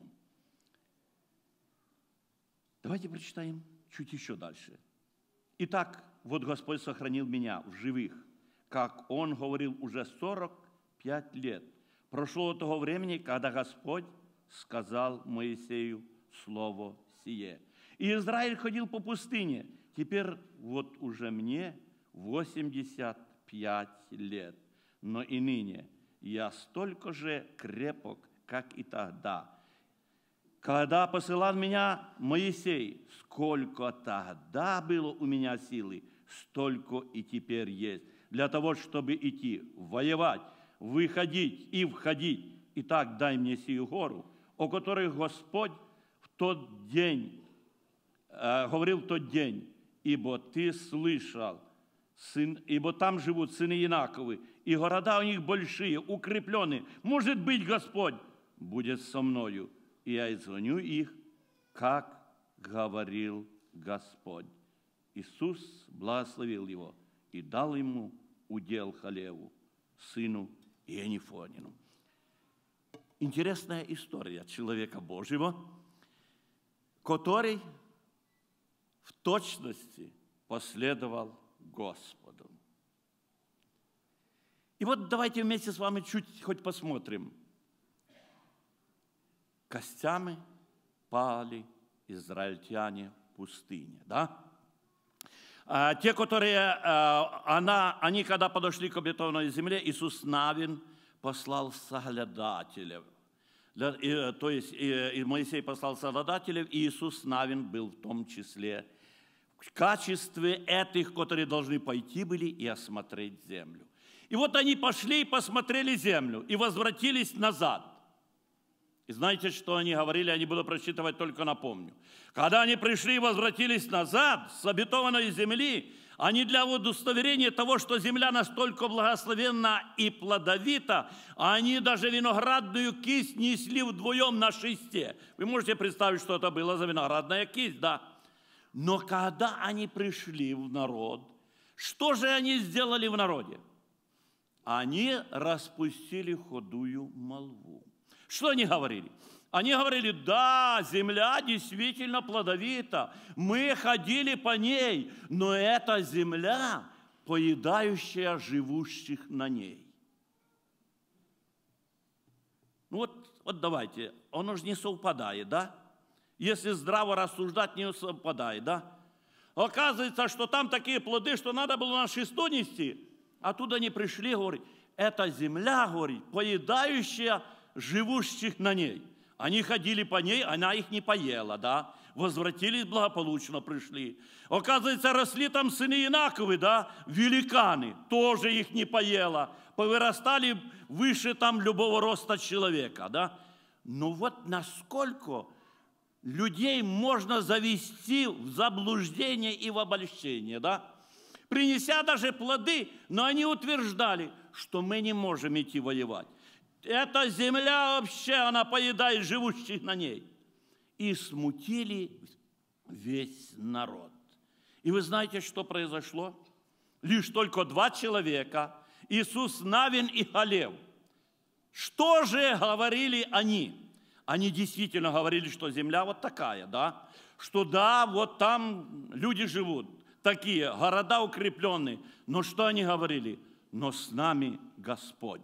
Давайте прочитаем чуть еще дальше. Итак, вот Господь сохранил меня в живых, как Он говорил уже сорок пять лет. Прошло того времени, когда Господь сказал Моисею слово сие. И Израиль ходил по пустыне. Теперь вот уже мне восемьдесят пять лет. Но и ныне я столько же крепок, как и тогда. Когда посылал меня Моисей, сколько тогда было у меня силы, столько и теперь есть. Для того, чтобы идти, воевать, выходить и входить. Итак, дай мне сию гору, о которой Господь в тот день, э, говорил в тот день, ибо ты слышал, сын, ибо там живут сыны Инаковы, и города у них большие, укрепленные. Может быть, Господь будет со мною, и я изгоню их, как говорил Господь. Иисус благословил его и дал ему удел Халеву, сыну Иенифонину. Интересная история человека Божьего, который в точности последовал Господу. И вот давайте вместе с вами чуть хоть посмотрим. Костями пали израильтяне в пустыне, да? А те, которые, она, они когда подошли к обетованной земле, Иисус Навин послал соглядателев. То есть и Моисей послал соглядателев, и Иисус Навин был в том числе в качестве этих, которые должны пойти были и осмотреть землю. И вот они пошли и посмотрели землю, и возвратились назад. И знаете, что они говорили? Я не буду прочитывать, только напомню. Когда они пришли и возвратились назад с обетованной земли, они для удостоверения того, что земля настолько благословенна и плодовита, они даже виноградную кисть несли вдвоем на шесте. Вы можете представить, что это было за виноградная кисть, да? Но когда они пришли в народ, что же они сделали в народе? Они распустили худую молву. Что они говорили? Они говорили: да, земля действительно плодовита, мы ходили по ней, но эта земля, поедающая живущих на ней. Ну вот, вот давайте, оно же не совпадает, да? Если здраво рассуждать, не совпадает, да? Оказывается, что там такие плоды, что надо было на шесту нести, оттуда они пришли, говорит, эта земля, говорит, поедающая живущих на ней. Они ходили по ней, она их не поела, да? Возвратились благополучно, пришли. Оказывается, росли там сыны Инаковы, да? Великаны, тоже их не поела. Повырастали выше там любого роста человека, да? Но вот насколько людей можно завести в заблуждение и в обольщение, да? Принеся даже плоды, но они утверждали, что мы не можем идти воевать. Эта земля вообще, она поедает живущих на ней. И смутили весь народ. И вы знаете, что произошло? Лишь только два человека, Иисус Навин и Халев. Что же говорили они? Они действительно говорили, что земля вот такая, да? Что да, вот там люди живут, такие, города укрепленные. Но что они говорили? Но с нами Господь,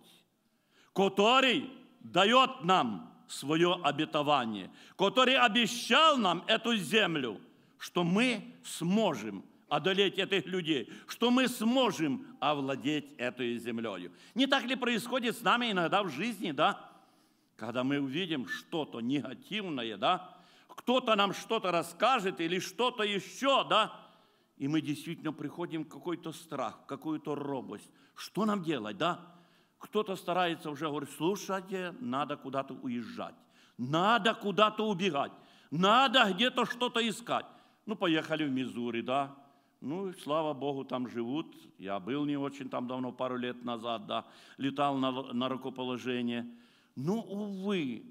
который дает нам свое обетование, который обещал нам эту землю, что мы сможем одолеть этих людей, что мы сможем овладеть этой землей. Не так ли происходит с нами иногда в жизни, да? Когда мы увидим что-то негативное, да? Кто-то нам что-то расскажет или что-то еще, да? И мы действительно приходим в какой-то страх, в какую-то робость. Что нам делать, да? Кто-то старается уже говорить: слушайте, надо куда-то уезжать, надо куда-то убегать, надо где-то что-то искать. Ну, поехали в Миссури, да? Ну, слава Богу, там живут. Я был не очень там давно, пару лет назад, да, летал на, на рукоположение. Ну, увы,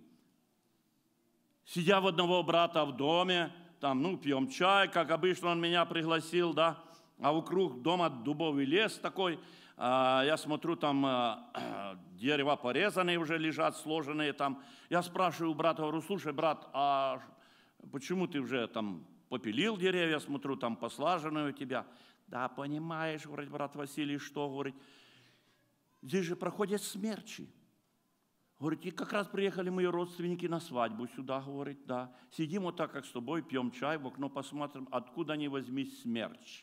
сидя в одного брата в доме, там, ну, пьем чай, как обычно он меня пригласил, да, а вокруг дома дубовый лес такой. Я смотрю, там дерева порезанные уже лежат, сложенные там. Я спрашиваю у брата, говорю: слушай, брат, а почему ты уже там попилил деревья, смотрю, там послаженные у тебя? Да, понимаешь, говорит брат Василий, что, говорит, здесь же проходят смерчи. Говорит, и как раз приехали мои родственники на свадьбу сюда, говорит, да. Сидим вот так, как с тобой, пьем чай, в окно посмотрим, откуда ни возьмись смерч.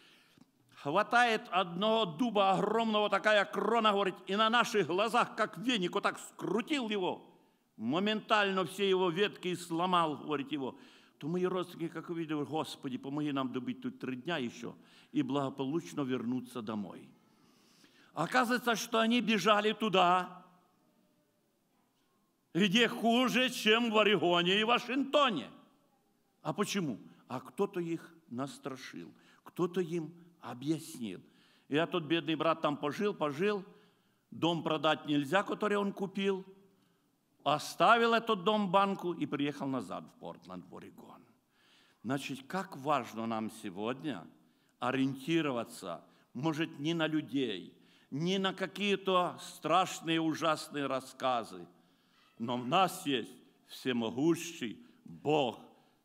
Хватает одного дуба огромного, такая крона, говорит, и на наших глазах, как веник, вот так скрутил его. Моментально все его ветки сломал, говорит, его. То мои родственники, как увидели, Господи, помоги нам добыть тут три дня еще и благополучно вернуться домой. Оказывается, что они бежали туда, где хуже, чем в Орегоне и Вашингтоне. А почему? А кто-то их настрашил, кто-то им объяснил. И я тот бедный брат там пожил, пожил, дом продать нельзя, который он купил, оставил этот дом в банку и приехал назад в Портленд, в Орегон. Значит, как важно нам сегодня ориентироваться, может, не на людей, не на какие-то страшные, ужасные рассказы, но у нас есть всемогущий Бог,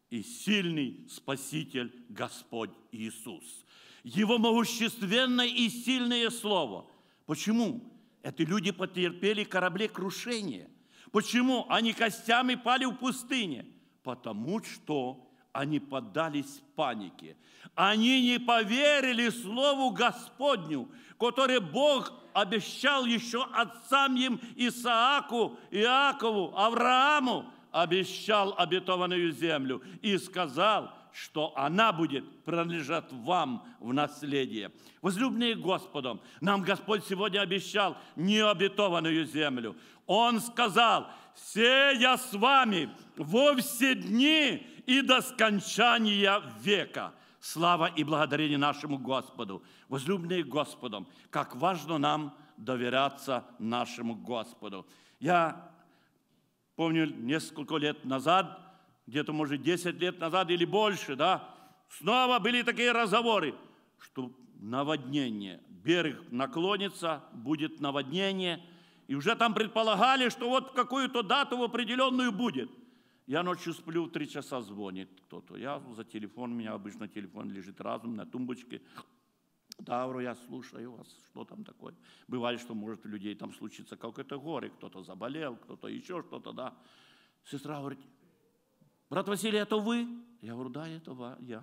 и сильный Спаситель Господь Иисус. Его могущественное и сильное Слово. Почему? Эти люди потерпели кораблекрушение. Почему? Они костями пали в пустыне. Потому что они поддались панике. Они не поверили Слову Господню, которое Бог обещал еще отцам им Исааку, Иакову, Аврааму, обещал обетованную землю и сказал, что она будет принадлежать вам в наследие. Возлюбленные Господом, нам Господь сегодня обещал необетованную землю. Он сказал: «Се я с вами во все дни и до скончания века». Слава и благодарение нашему Господу. Возлюбленные Господом, как важно нам доверяться нашему Господу. Я помню, несколько лет назад, где-то, может, десять лет назад или больше, да, снова были такие разговоры, что наводнение, берег наклонится, будет наводнение, и уже там предполагали, что вот в какую-то дату в определенную будет. Я ночью сплю, в три часа звонит кто-то. Я за телефон, у меня обычно телефон лежит разум на тумбочке. Да, говорю, я слушаю вас, что там такое. Бывает, что может у людей там случится какое-то горе, кто-то заболел, кто-то еще что-то, да. Сестра говорит: брат Василий, это вы? Я говорю: да, это я.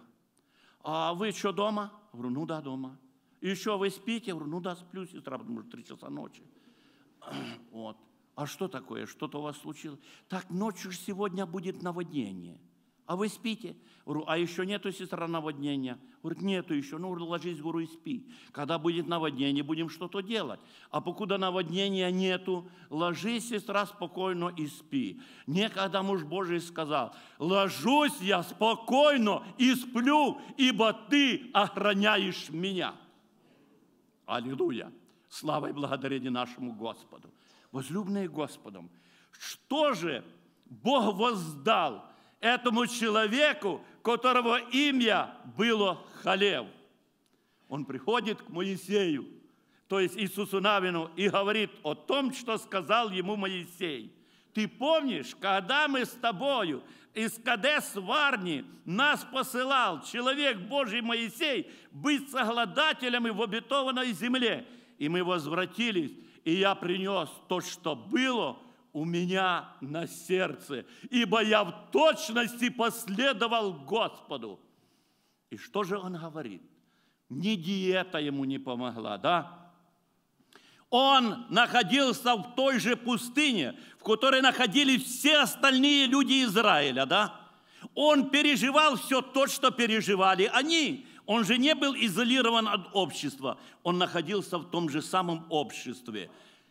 А вы что, дома? Я говорю: ну да, дома. И еще вы спите? Я говорю: ну да, сплю, сестра, потому что три часа ночи. Вот. А что такое? Что-то у вас случилось? Так, ночью сегодня будет наводнение. А вы спите? Говорю: а еще нету, сестра, наводнения? Говорит: нету еще. Ну, ложись, говорю, и спи. Когда будет наводнение, будем что-то делать. А покуда наводнения нету, ложись, сестра, спокойно и спи. Некогда муж Божий сказал: ложусь я спокойно и сплю, ибо ты охраняешь меня. Аллилуйя! Слава и благодарение нашему Господу. Возлюбленные Господом, что же Бог воздал этому человеку, которого имя было Халев? Он приходит к Моисею, то есть Иисусу Навину, и говорит о том, что сказал ему Моисей. Ты помнишь, когда мы с тобою из Кадес-Варни нас посылал человек Божий Моисей быть соглядателями в обетованной земле, и мы возвратились, и я принес то, что было у меня на сердце, ибо я в точности последовал Господу. И что же он говорит? Ни диета ему не помогла, да? Он находился в той же пустыне, в которой находились все остальные люди Израиля, да? Он переживал все то, что переживали они. Он же не был изолирован от общества. Он находился в том же самом обществе.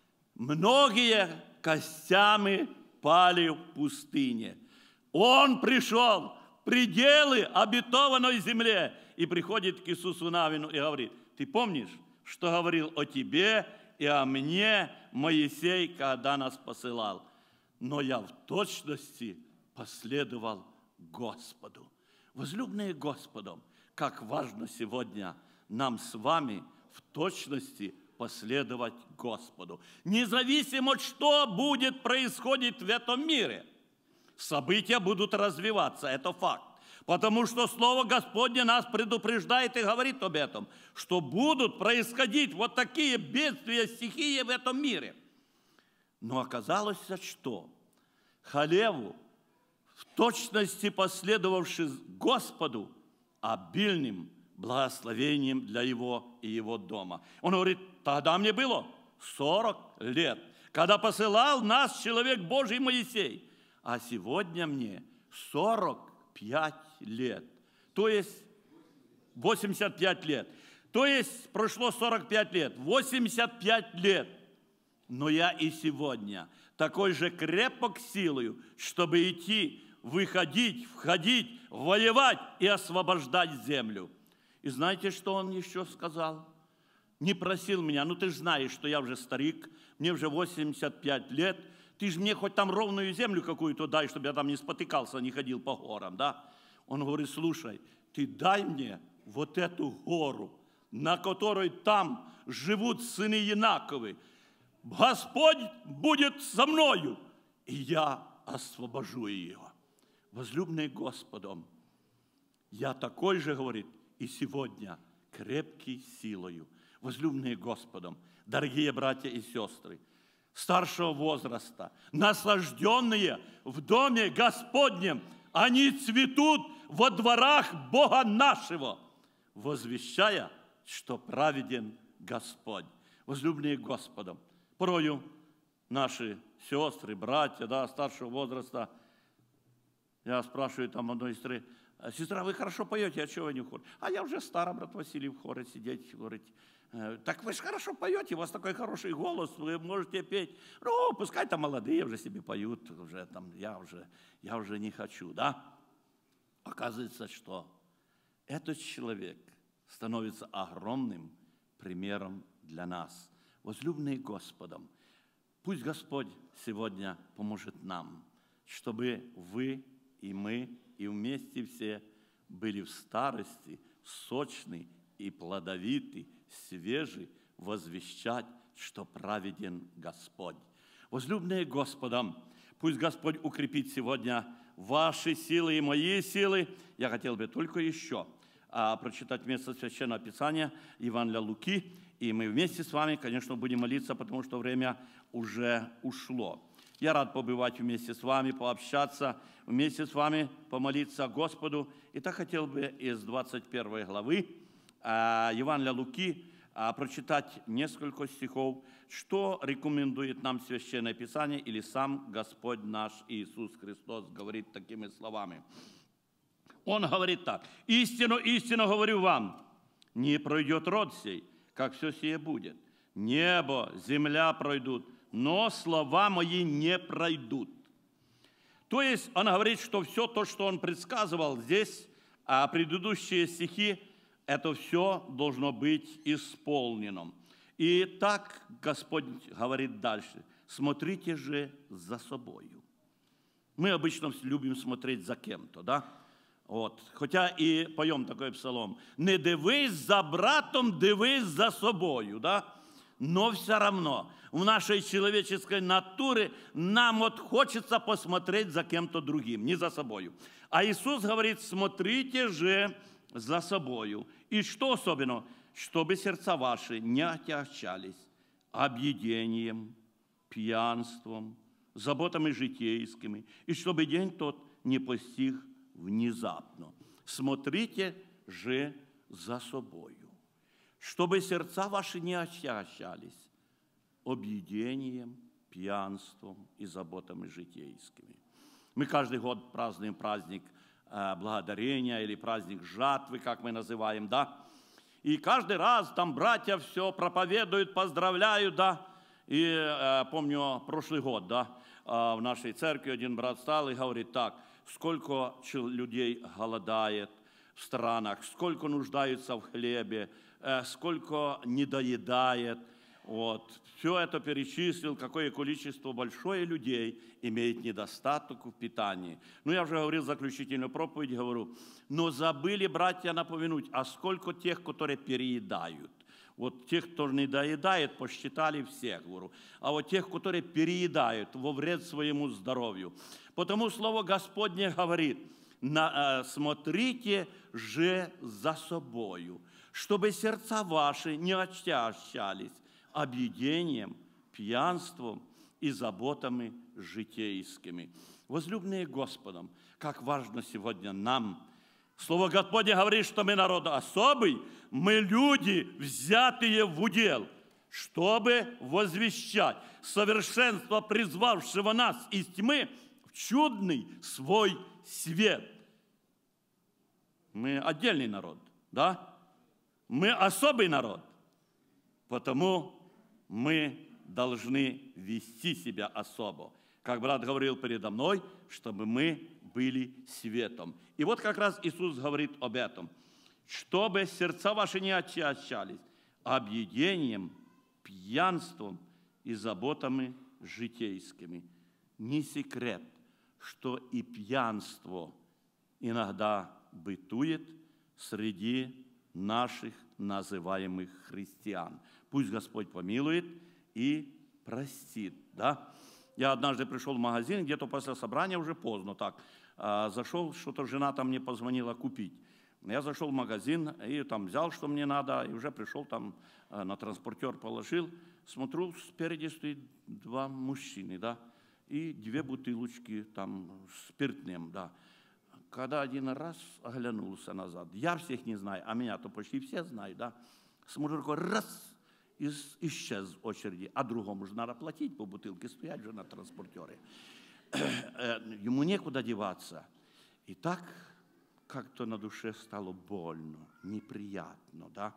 Многие костями пали в пустыне. Он пришел в пределы обетованной земле и приходит к Иисусу Навину и говорит: ты помнишь, что говорил о тебе и о мне Моисей, когда нас посылал? Но я в точности последовал Господу. Возлюбленные Господом, как важно сегодня нам с вами в точности последовать Господу. Независимо, что будет происходить в этом мире, события будут развиваться, это факт. Потому что Слово Господне нас предупреждает и говорит об этом, что будут происходить вот такие бедствия, стихии в этом мире. Но оказалось, что Халеву, в точности последовавший Господу, обильным благословением для его и его дома. Он говорит: тогда мне было сорок лет, когда посылал нас человек Божий Моисей, а сегодня мне сорок пять лет. То есть восемьдесят пять лет. То есть прошло сорок пять лет, восемьдесят пять лет. Но я и сегодня такой же крепок силою, чтобы идти, выходить, входить, воевать и освобождать землю. И знаете, что он еще сказал? Не просил меня: ну ты же знаешь, что я уже старик, мне уже восемьдесят пять лет, ты же мне хоть там ровную землю какую-то дай, чтобы я там не спотыкался, не ходил по горам, да? Он говорит: слушай, ты дай мне вот эту гору, на которой там живут сыны Янаковы. Господь будет со мною, и я освобожу ее. возлюбленные Господом, я такой же, говорит, и сегодня крепкий силою. Возлюбленные Господом, дорогие братья и сестры, старшего возраста, наслажденные в доме Господнем, они цветут во дворах Бога нашего, возвещая, что праведен Господь. Возлюбленные Господом, порою наши сестры, братья, да, старшего возраста, я спрашиваю там одной сестры: сестра, вы хорошо поете, а чего вы не в хоре? А я уже старый, брат Василий, в хоре сидеть, говорит. Так вы же хорошо поете, у вас такой хороший голос, вы можете петь. Ну, пускай там молодые уже себе поют, уже там, я уже, я уже не хочу, да? Оказывается, что этот человек становится огромным примером для нас. Возлюбленные Господом, пусть Господь сегодня поможет нам, чтобы вы и мы, и вместе все были в старости сочны и плодовиты, свежий, возвещать, что праведен Господь. Возлюбленные Господом, пусть Господь укрепит сегодня ваши силы и мои силы. Я хотел бы только еще а, прочитать место Священного Писания, Евангелия Луки, и мы вместе с вами, конечно, будем молиться, потому что время уже ушло. Я рад побывать вместе с вами, пообщаться, вместе с вами помолиться Господу. И так хотел бы из двадцать первой главы Евангелия Луки прочитать несколько стихов, что рекомендует нам Священное Писание или сам Господь наш Иисус Христос говорит такими словами. Он говорит так: «Истину, истину говорю вам, не пройдет род сей, как все сие будет. Небо, земля пройдут, но слова мои не пройдут». То есть он говорит, что все то, что он предсказывал здесь, а предыдущие стихи, это все должно быть исполнено. И так Господь говорит дальше: смотрите же за собою. Мы обычно любим смотреть за кем-то, да? Вот. Хотя и поем такой псалом: не дивись за братом, дивись за собою, да? Но все равно в нашей человеческой натуре нам вот хочется посмотреть за кем-то другим, не за собою. А Иисус говорит: смотрите же за собою. И что особенно? Чтобы сердца ваши не отягчались объедением, пьянством, заботами житейскими, и чтобы день тот не постиг внезапно. Смотрите же за собою. Чтобы сердца ваши не отягчались объедением, пьянством и заботами житейскими. Мы каждый год празднуем праздник благодарения или праздник жатвы, как мы называем, да? И каждый раз там братья все проповедуют, поздравляют, да? И э, помню прошлый год, да, э, в нашей церкви один брат стал и говорит так: сколько людей голодает в странах, сколько нуждаются в хлебе, э, сколько недоедает. Вот. Все это перечислил, какое количество большое людей имеет недостаток в питании. Ну, я уже говорил заключительную проповедь, говорю, но забыли, братья, напомянуть, а сколько тех, которые переедают. Вот тех, кто не доедает, посчитали всех, говорю. А вот тех, которые переедают во вред своему здоровью. Потому Слово Господне говорит: на, э, смотрите же за собою, чтобы сердца ваши не отягчались объедением, пьянством и заботами житейскими. Возлюбленные Господом, как важно сегодня нам. Слово Господне говорит, что мы народ особый, мы люди, взятые в удел, чтобы возвещать совершенство призвавшего нас из тьмы в чудный свой свет. Мы отдельный народ, да? Мы особый народ, потому мы должны вести себя особо. Как брат говорил передо мной, чтобы мы были светом. И вот как раз Иисус говорит об этом. Чтобы сердца ваши не отягчались объедением, пьянством и заботами житейскими. Не секрет, что и пьянство иногда бытует среди наших называемых христиан. Пусть Господь помилует и простит, да? Я однажды пришел в магазин, где-то после собрания уже поздно, так, А, зашел, что-то жена там мне позвонила купить. Я зашел в магазин и там взял, что мне надо, и уже пришел там на транспортер, положил. Смотрю, спереди стоит два мужчины, да, и две бутылочки там спиртным, да. Когда один раз оглянулся назад, я всех не знаю, а меня-то почти все знают, да. Смотрю, такой раз, и исчез в очереди, а другому же надо платить по бутылке, стоять же на транспортере. Ему некуда деваться. И так как-то на душе стало больно, неприятно, да.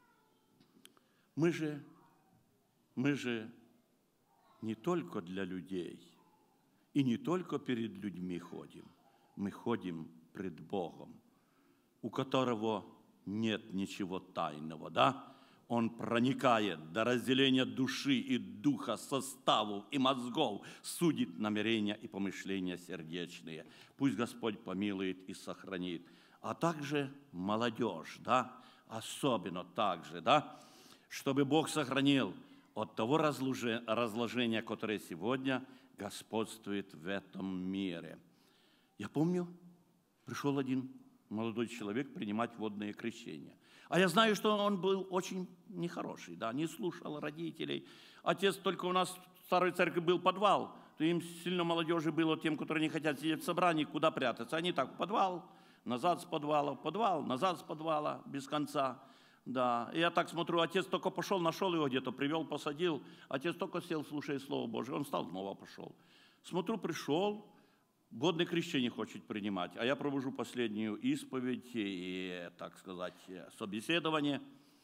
Мы же, мы же не только для людей и не только перед людьми ходим, мы ходим пред Богом, у которого нет ничего тайного, да? Он проникает до разделения души и духа, составов и мозгов, судит намерения и помышления сердечные. Пусть Господь помилует и сохранит. А также молодежь, да, особенно также, да, чтобы Бог сохранил от того разложения, которое сегодня господствует в этом мире. Я помню, пришел один молодой человек принимать водное крещение. А я знаю, что он был очень нехороший, да, не слушал родителей. Отец только у нас в старой церкви был подвал, то им сильно молодежи было, тем, которые не хотят сидеть в собрании, куда прятаться. Они так, в подвал, назад с подвала, в подвал, назад с подвала, без конца. Да, и я так смотрю, отец только пошел, нашел его где-то, привел, посадил. Отец только сел, слушая Слово Божие, он встал, снова пошел. Смотрю, пришел, водное крещение хочет принимать, а я провожу последнюю исповедь и, так сказать, собеседование.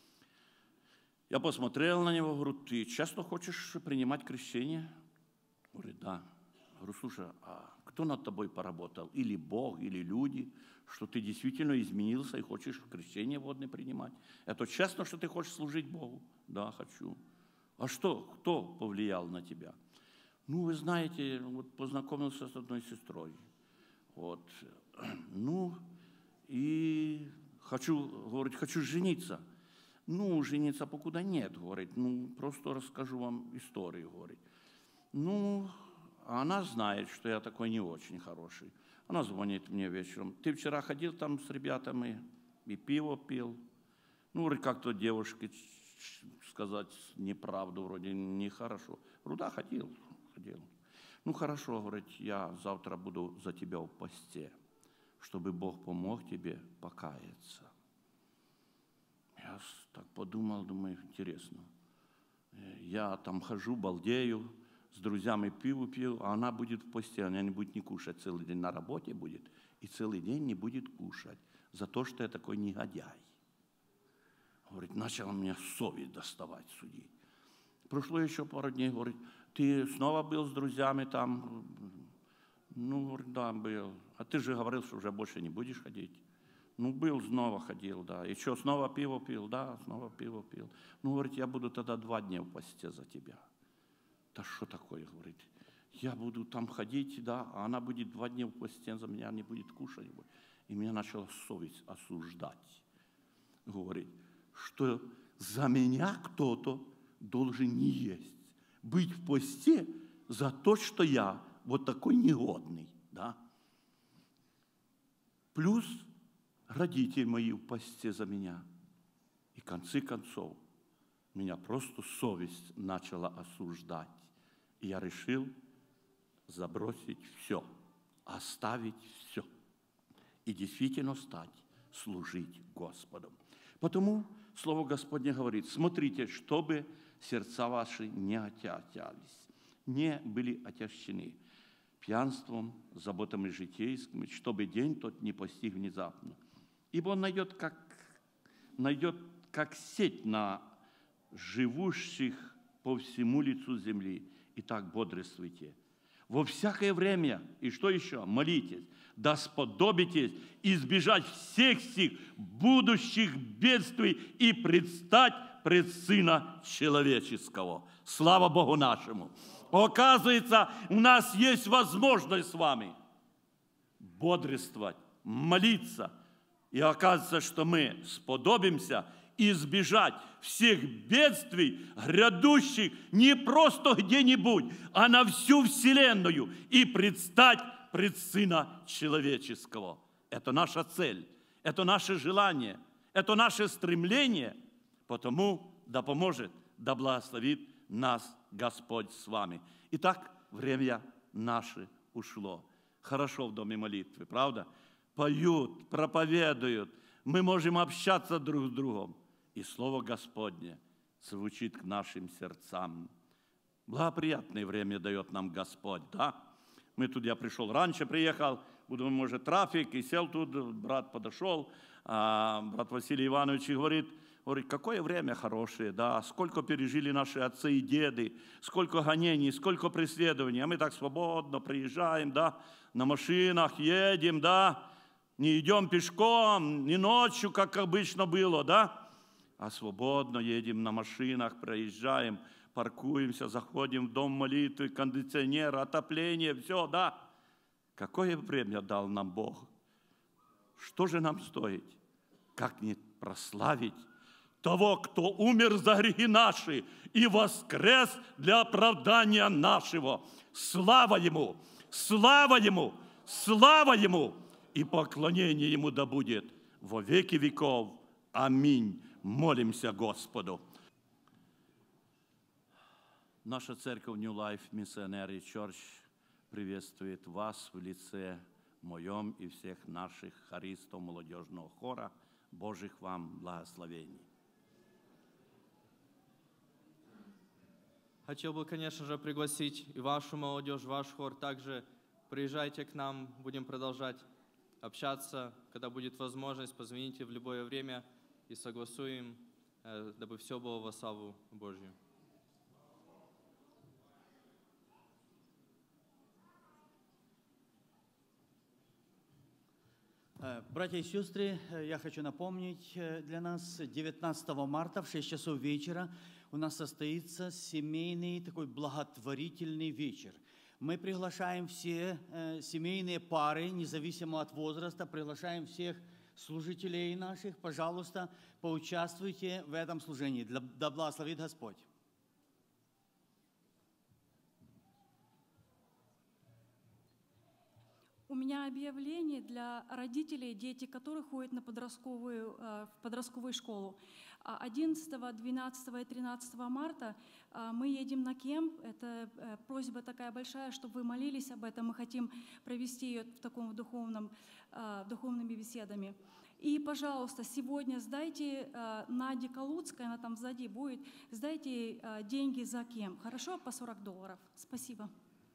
Я посмотрел на него, говорю, ты часто хочешь принимать крещение? Говорит, да. Говорю, слушай, а кто над тобой поработал? Или Бог, или люди, что ты действительно изменился и хочешь крещение водное принимать? Это честно, что ты хочешь служить Богу? Да, хочу. А что, кто повлиял на тебя? Ну, вы знаете, вот познакомился с одной сестрой. Вот. Ну, и хочу, говорит, хочу жениться. Ну, жениться покуда нет, говорит. Ну, просто расскажу вам историю, говорит. Ну, она знает, что я такой не очень хороший. Она звонит мне вечером. Ты вчера ходил там с ребятами и пиво пил? Ну, говорит, как-то девушке сказать неправду вроде нехорошо. Говорю, да, ходил. Ходил. Ну, хорошо, говорит, я завтра буду за тебя в посте, чтобы Бог помог тебе покаяться. Я так подумал, думаю, интересно. Я там хожу, балдею, с друзьями пиво пью, а она будет в посте, она не будет не кушать, целый день на работе будет, и целый день не будет кушать за то, что я такой негодяй. Говорит, начала меня совесть доставать, судить. Прошло еще пару дней, говорит, ты снова был с друзьями там? Ну, говорит, да, был. А ты же говорил, что уже больше не будешь ходить. Ну, был, снова ходил, да. И что, снова пиво пил? Да, снова пиво пил. Ну, говорит, я буду тогда два дня в посте за тебя. Да что такое, говорит. Я буду там ходить, да, а она будет два дня в посте за меня, не будет кушать. И меня начала совесть осуждать. Говорит, что за меня кто-то должен не есть. Быть в посте за то, что я вот такой негодный, да. Плюс родители мои в посте за меня. И в конце концов меня просто совесть начала осуждать. И я решил забросить все, оставить все. И действительно стать служить Господу. Потому Слово Господне говорит, смотрите, чтобы сердца ваши не отягчались, не были отягчены пьянством, заботами житейскими, чтобы день тот не постиг внезапно. Ибо он найдет как, найдет как сеть на живущих по всему лицу земли. Итак, бодрствуйте. Во всякое время, и что еще? Молитесь, да сподобитесь избежать всех сих будущих бедствий и предстать пред Сына Человеческого. Слава Богу нашему! Оказывается, у нас есть возможность с вами бодрствовать, молиться. И оказывается, что мы сподобимся избежать всех бедствий, грядущих не просто где-нибудь, а на всю вселенную, и предстать пред Сына Человеческого. Это наша цель, это наше желание, это наше стремление. Потому да поможет, да благословит нас Господь с вами. Итак, время наше ушло. Хорошо в доме молитвы, правда? Поют, проповедуют. Мы можем общаться друг с другом. И Слово Господне звучит к нашим сердцам. Благоприятное время дает нам Господь, да? Мы тут, я пришел раньше, приехал, думаю, может, трафик, и сел тут, брат подошел, а брат Василий Иванович говорит, говорит, какое время хорошее, да, сколько пережили наши отцы и деды, сколько гонений, сколько преследований, а мы так свободно приезжаем, да, на машинах едем, да, не идем пешком, не ночью, как обычно было, да, а свободно едем на машинах, проезжаем, паркуемся, заходим в дом молитвы, кондиционер, отопление, все, да. Какое время дал нам Бог? Что же нам стоит? Как не прославить того, кто умер за грехи наши и воскрес для оправдания нашего. Слава Ему! Слава Ему! Слава Ему! И поклонение Ему да будет во веки веков. Аминь. Молимся Господу. Наша церковь New Life Missionary Church приветствует вас в лице моем и всех наших хористов молодежного хора. Божьих вам благословений. Хотел бы, конечно же, пригласить и вашу молодежь, ваш хор. Также приезжайте к нам, будем продолжать общаться. Когда будет возможность, позвоните в любое время и согласуем, дабы все было во славу Божью. Братья и сестры, я хочу напомнить для нас, девятнадцатого марта в шесть часов вечера у нас состоится семейный такой благотворительный вечер. Мы приглашаем все семейные пары, независимо от возраста, приглашаем всех служителей наших. Пожалуйста, поучаствуйте в этом служении. Да благословит Господь. У меня объявление для родителей, дети которых ходят на подростковую, в подростковую школу. одиннадцатого, двенадцатого и тринадцатого марта мы едем на кемп. Это просьба такая большая, чтобы вы молились об этом. Мы хотим провести ее в таком духовном, духовными беседами. И, пожалуйста, сегодня сдайте Наде Калуцкой, она там сзади будет, сдайте деньги за кемп. Хорошо? По сорок долларов. Спасибо.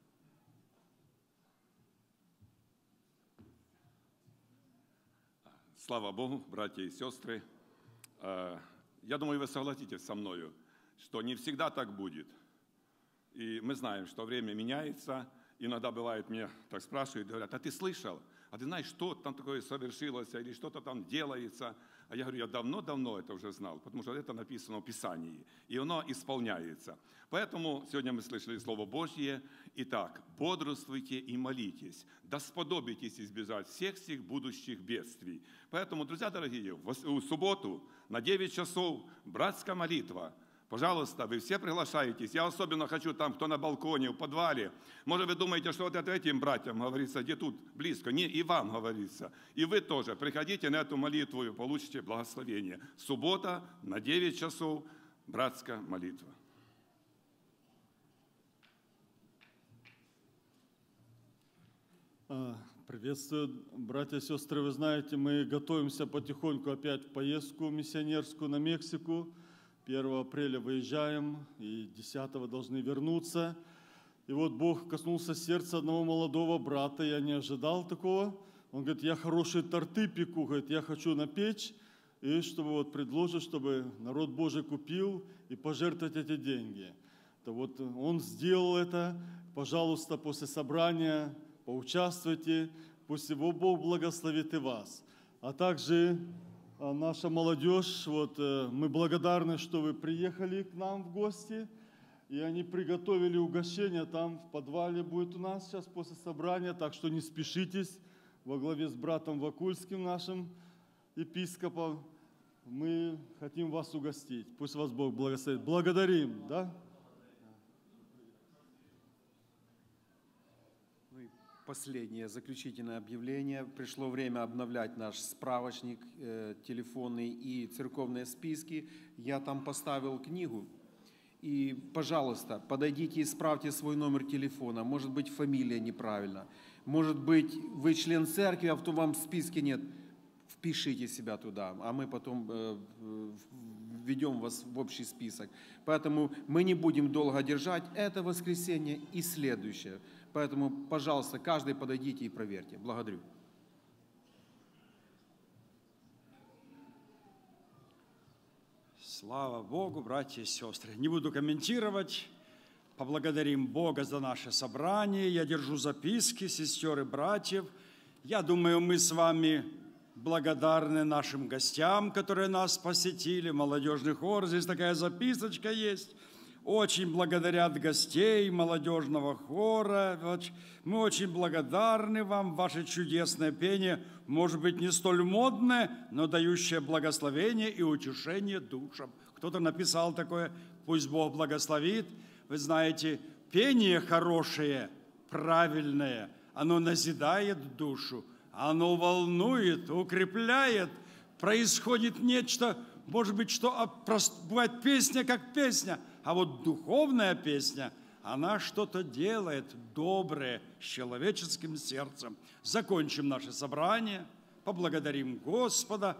Слава Богу, братья и сестры. Я думаю, вы согласитесь со мною, что не всегда так будет. И мы знаем, что время меняется. Иногда бывает, мне так спрашивают, говорят, а ты слышал? А ты знаешь, что там такое совершилось, или что-то там делается? А я говорю, я давно-давно это уже знал, потому что это написано в Писании, и оно исполняется. Поэтому сегодня мы слышали Слово Божье. Итак, бодрствуйте и молитесь, да сподобитесь избежать всех сих будущих бедствий. Поэтому, друзья дорогие, в субботу на девять часов братская молитва. Пожалуйста, вы все приглашаетесь. Я особенно хочу там, кто на балконе, в подвале. Может, вы думаете, что вот это этим братьям говорится, где тут близко. Не, и вам говорится. И вы тоже приходите на эту молитву и получите благословение. Суббота на девять часов братская молитва. Приветствую, братья и сестры. Вы знаете, мы готовимся потихоньку опять в поездку миссионерскую на Мексику. первого апреля выезжаем, и десятого должны вернуться. И вот Бог коснулся сердца одного молодого брата, я не ожидал такого. Он говорит, я хорошие торты пеку, говорит, я хочу напечь, и чтобы вот предложить, чтобы народ Божий купил и пожертвовать эти деньги. То вот он сделал это, пожалуйста, после собрания поучаствуйте, пусть его Бог благословит и вас. А также наша молодежь, вот мы благодарны, что вы приехали к нам в гости, и они приготовили угощение, там в подвале будет у нас сейчас после собрания, так что не спешитесь, во главе с братом Вакульским, нашим епископом, мы хотим вас угостить, пусть вас Бог благословит. Благодарим, да? последнее, заключительное объявление. Пришло время обновлять наш справочник э, телефонный и церковные списки. Я там поставил книгу. И, пожалуйста, подойдите и исправьте свой номер телефона. Может быть, фамилия неправильна. Может быть, вы член церкви, а в вам в списке нет. Впишите себя туда, а мы потом э, введем вас в общий список. Поэтому мы не будем долго держать это воскресенье и следующее. Поэтому, пожалуйста, каждый подойдите и проверьте. Благодарю. Слава Богу, братья и сестры. Не буду комментировать. Поблагодарим Бога за наше собрание. Я держу записки сестер и братьев. Я думаю, мы с вами благодарны нашим гостям, которые нас посетили. Молодежный хор. Здесь такая записочка есть. Очень благодарят гостей молодежного хора. Мы очень благодарны вам. Ваше чудесное пение, может быть, не столь модное, но дающее благословение и утешение душам. Кто-то написал такое, пусть Бог благословит. Вы знаете, пение хорошее, правильное, оно назидает душу, оно волнует, укрепляет. Происходит нечто, может быть, что бывает песня как песня, а вот духовная песня, она что-то делает доброе с человеческим сердцем. Закончим наше собрание, поблагодарим Господа.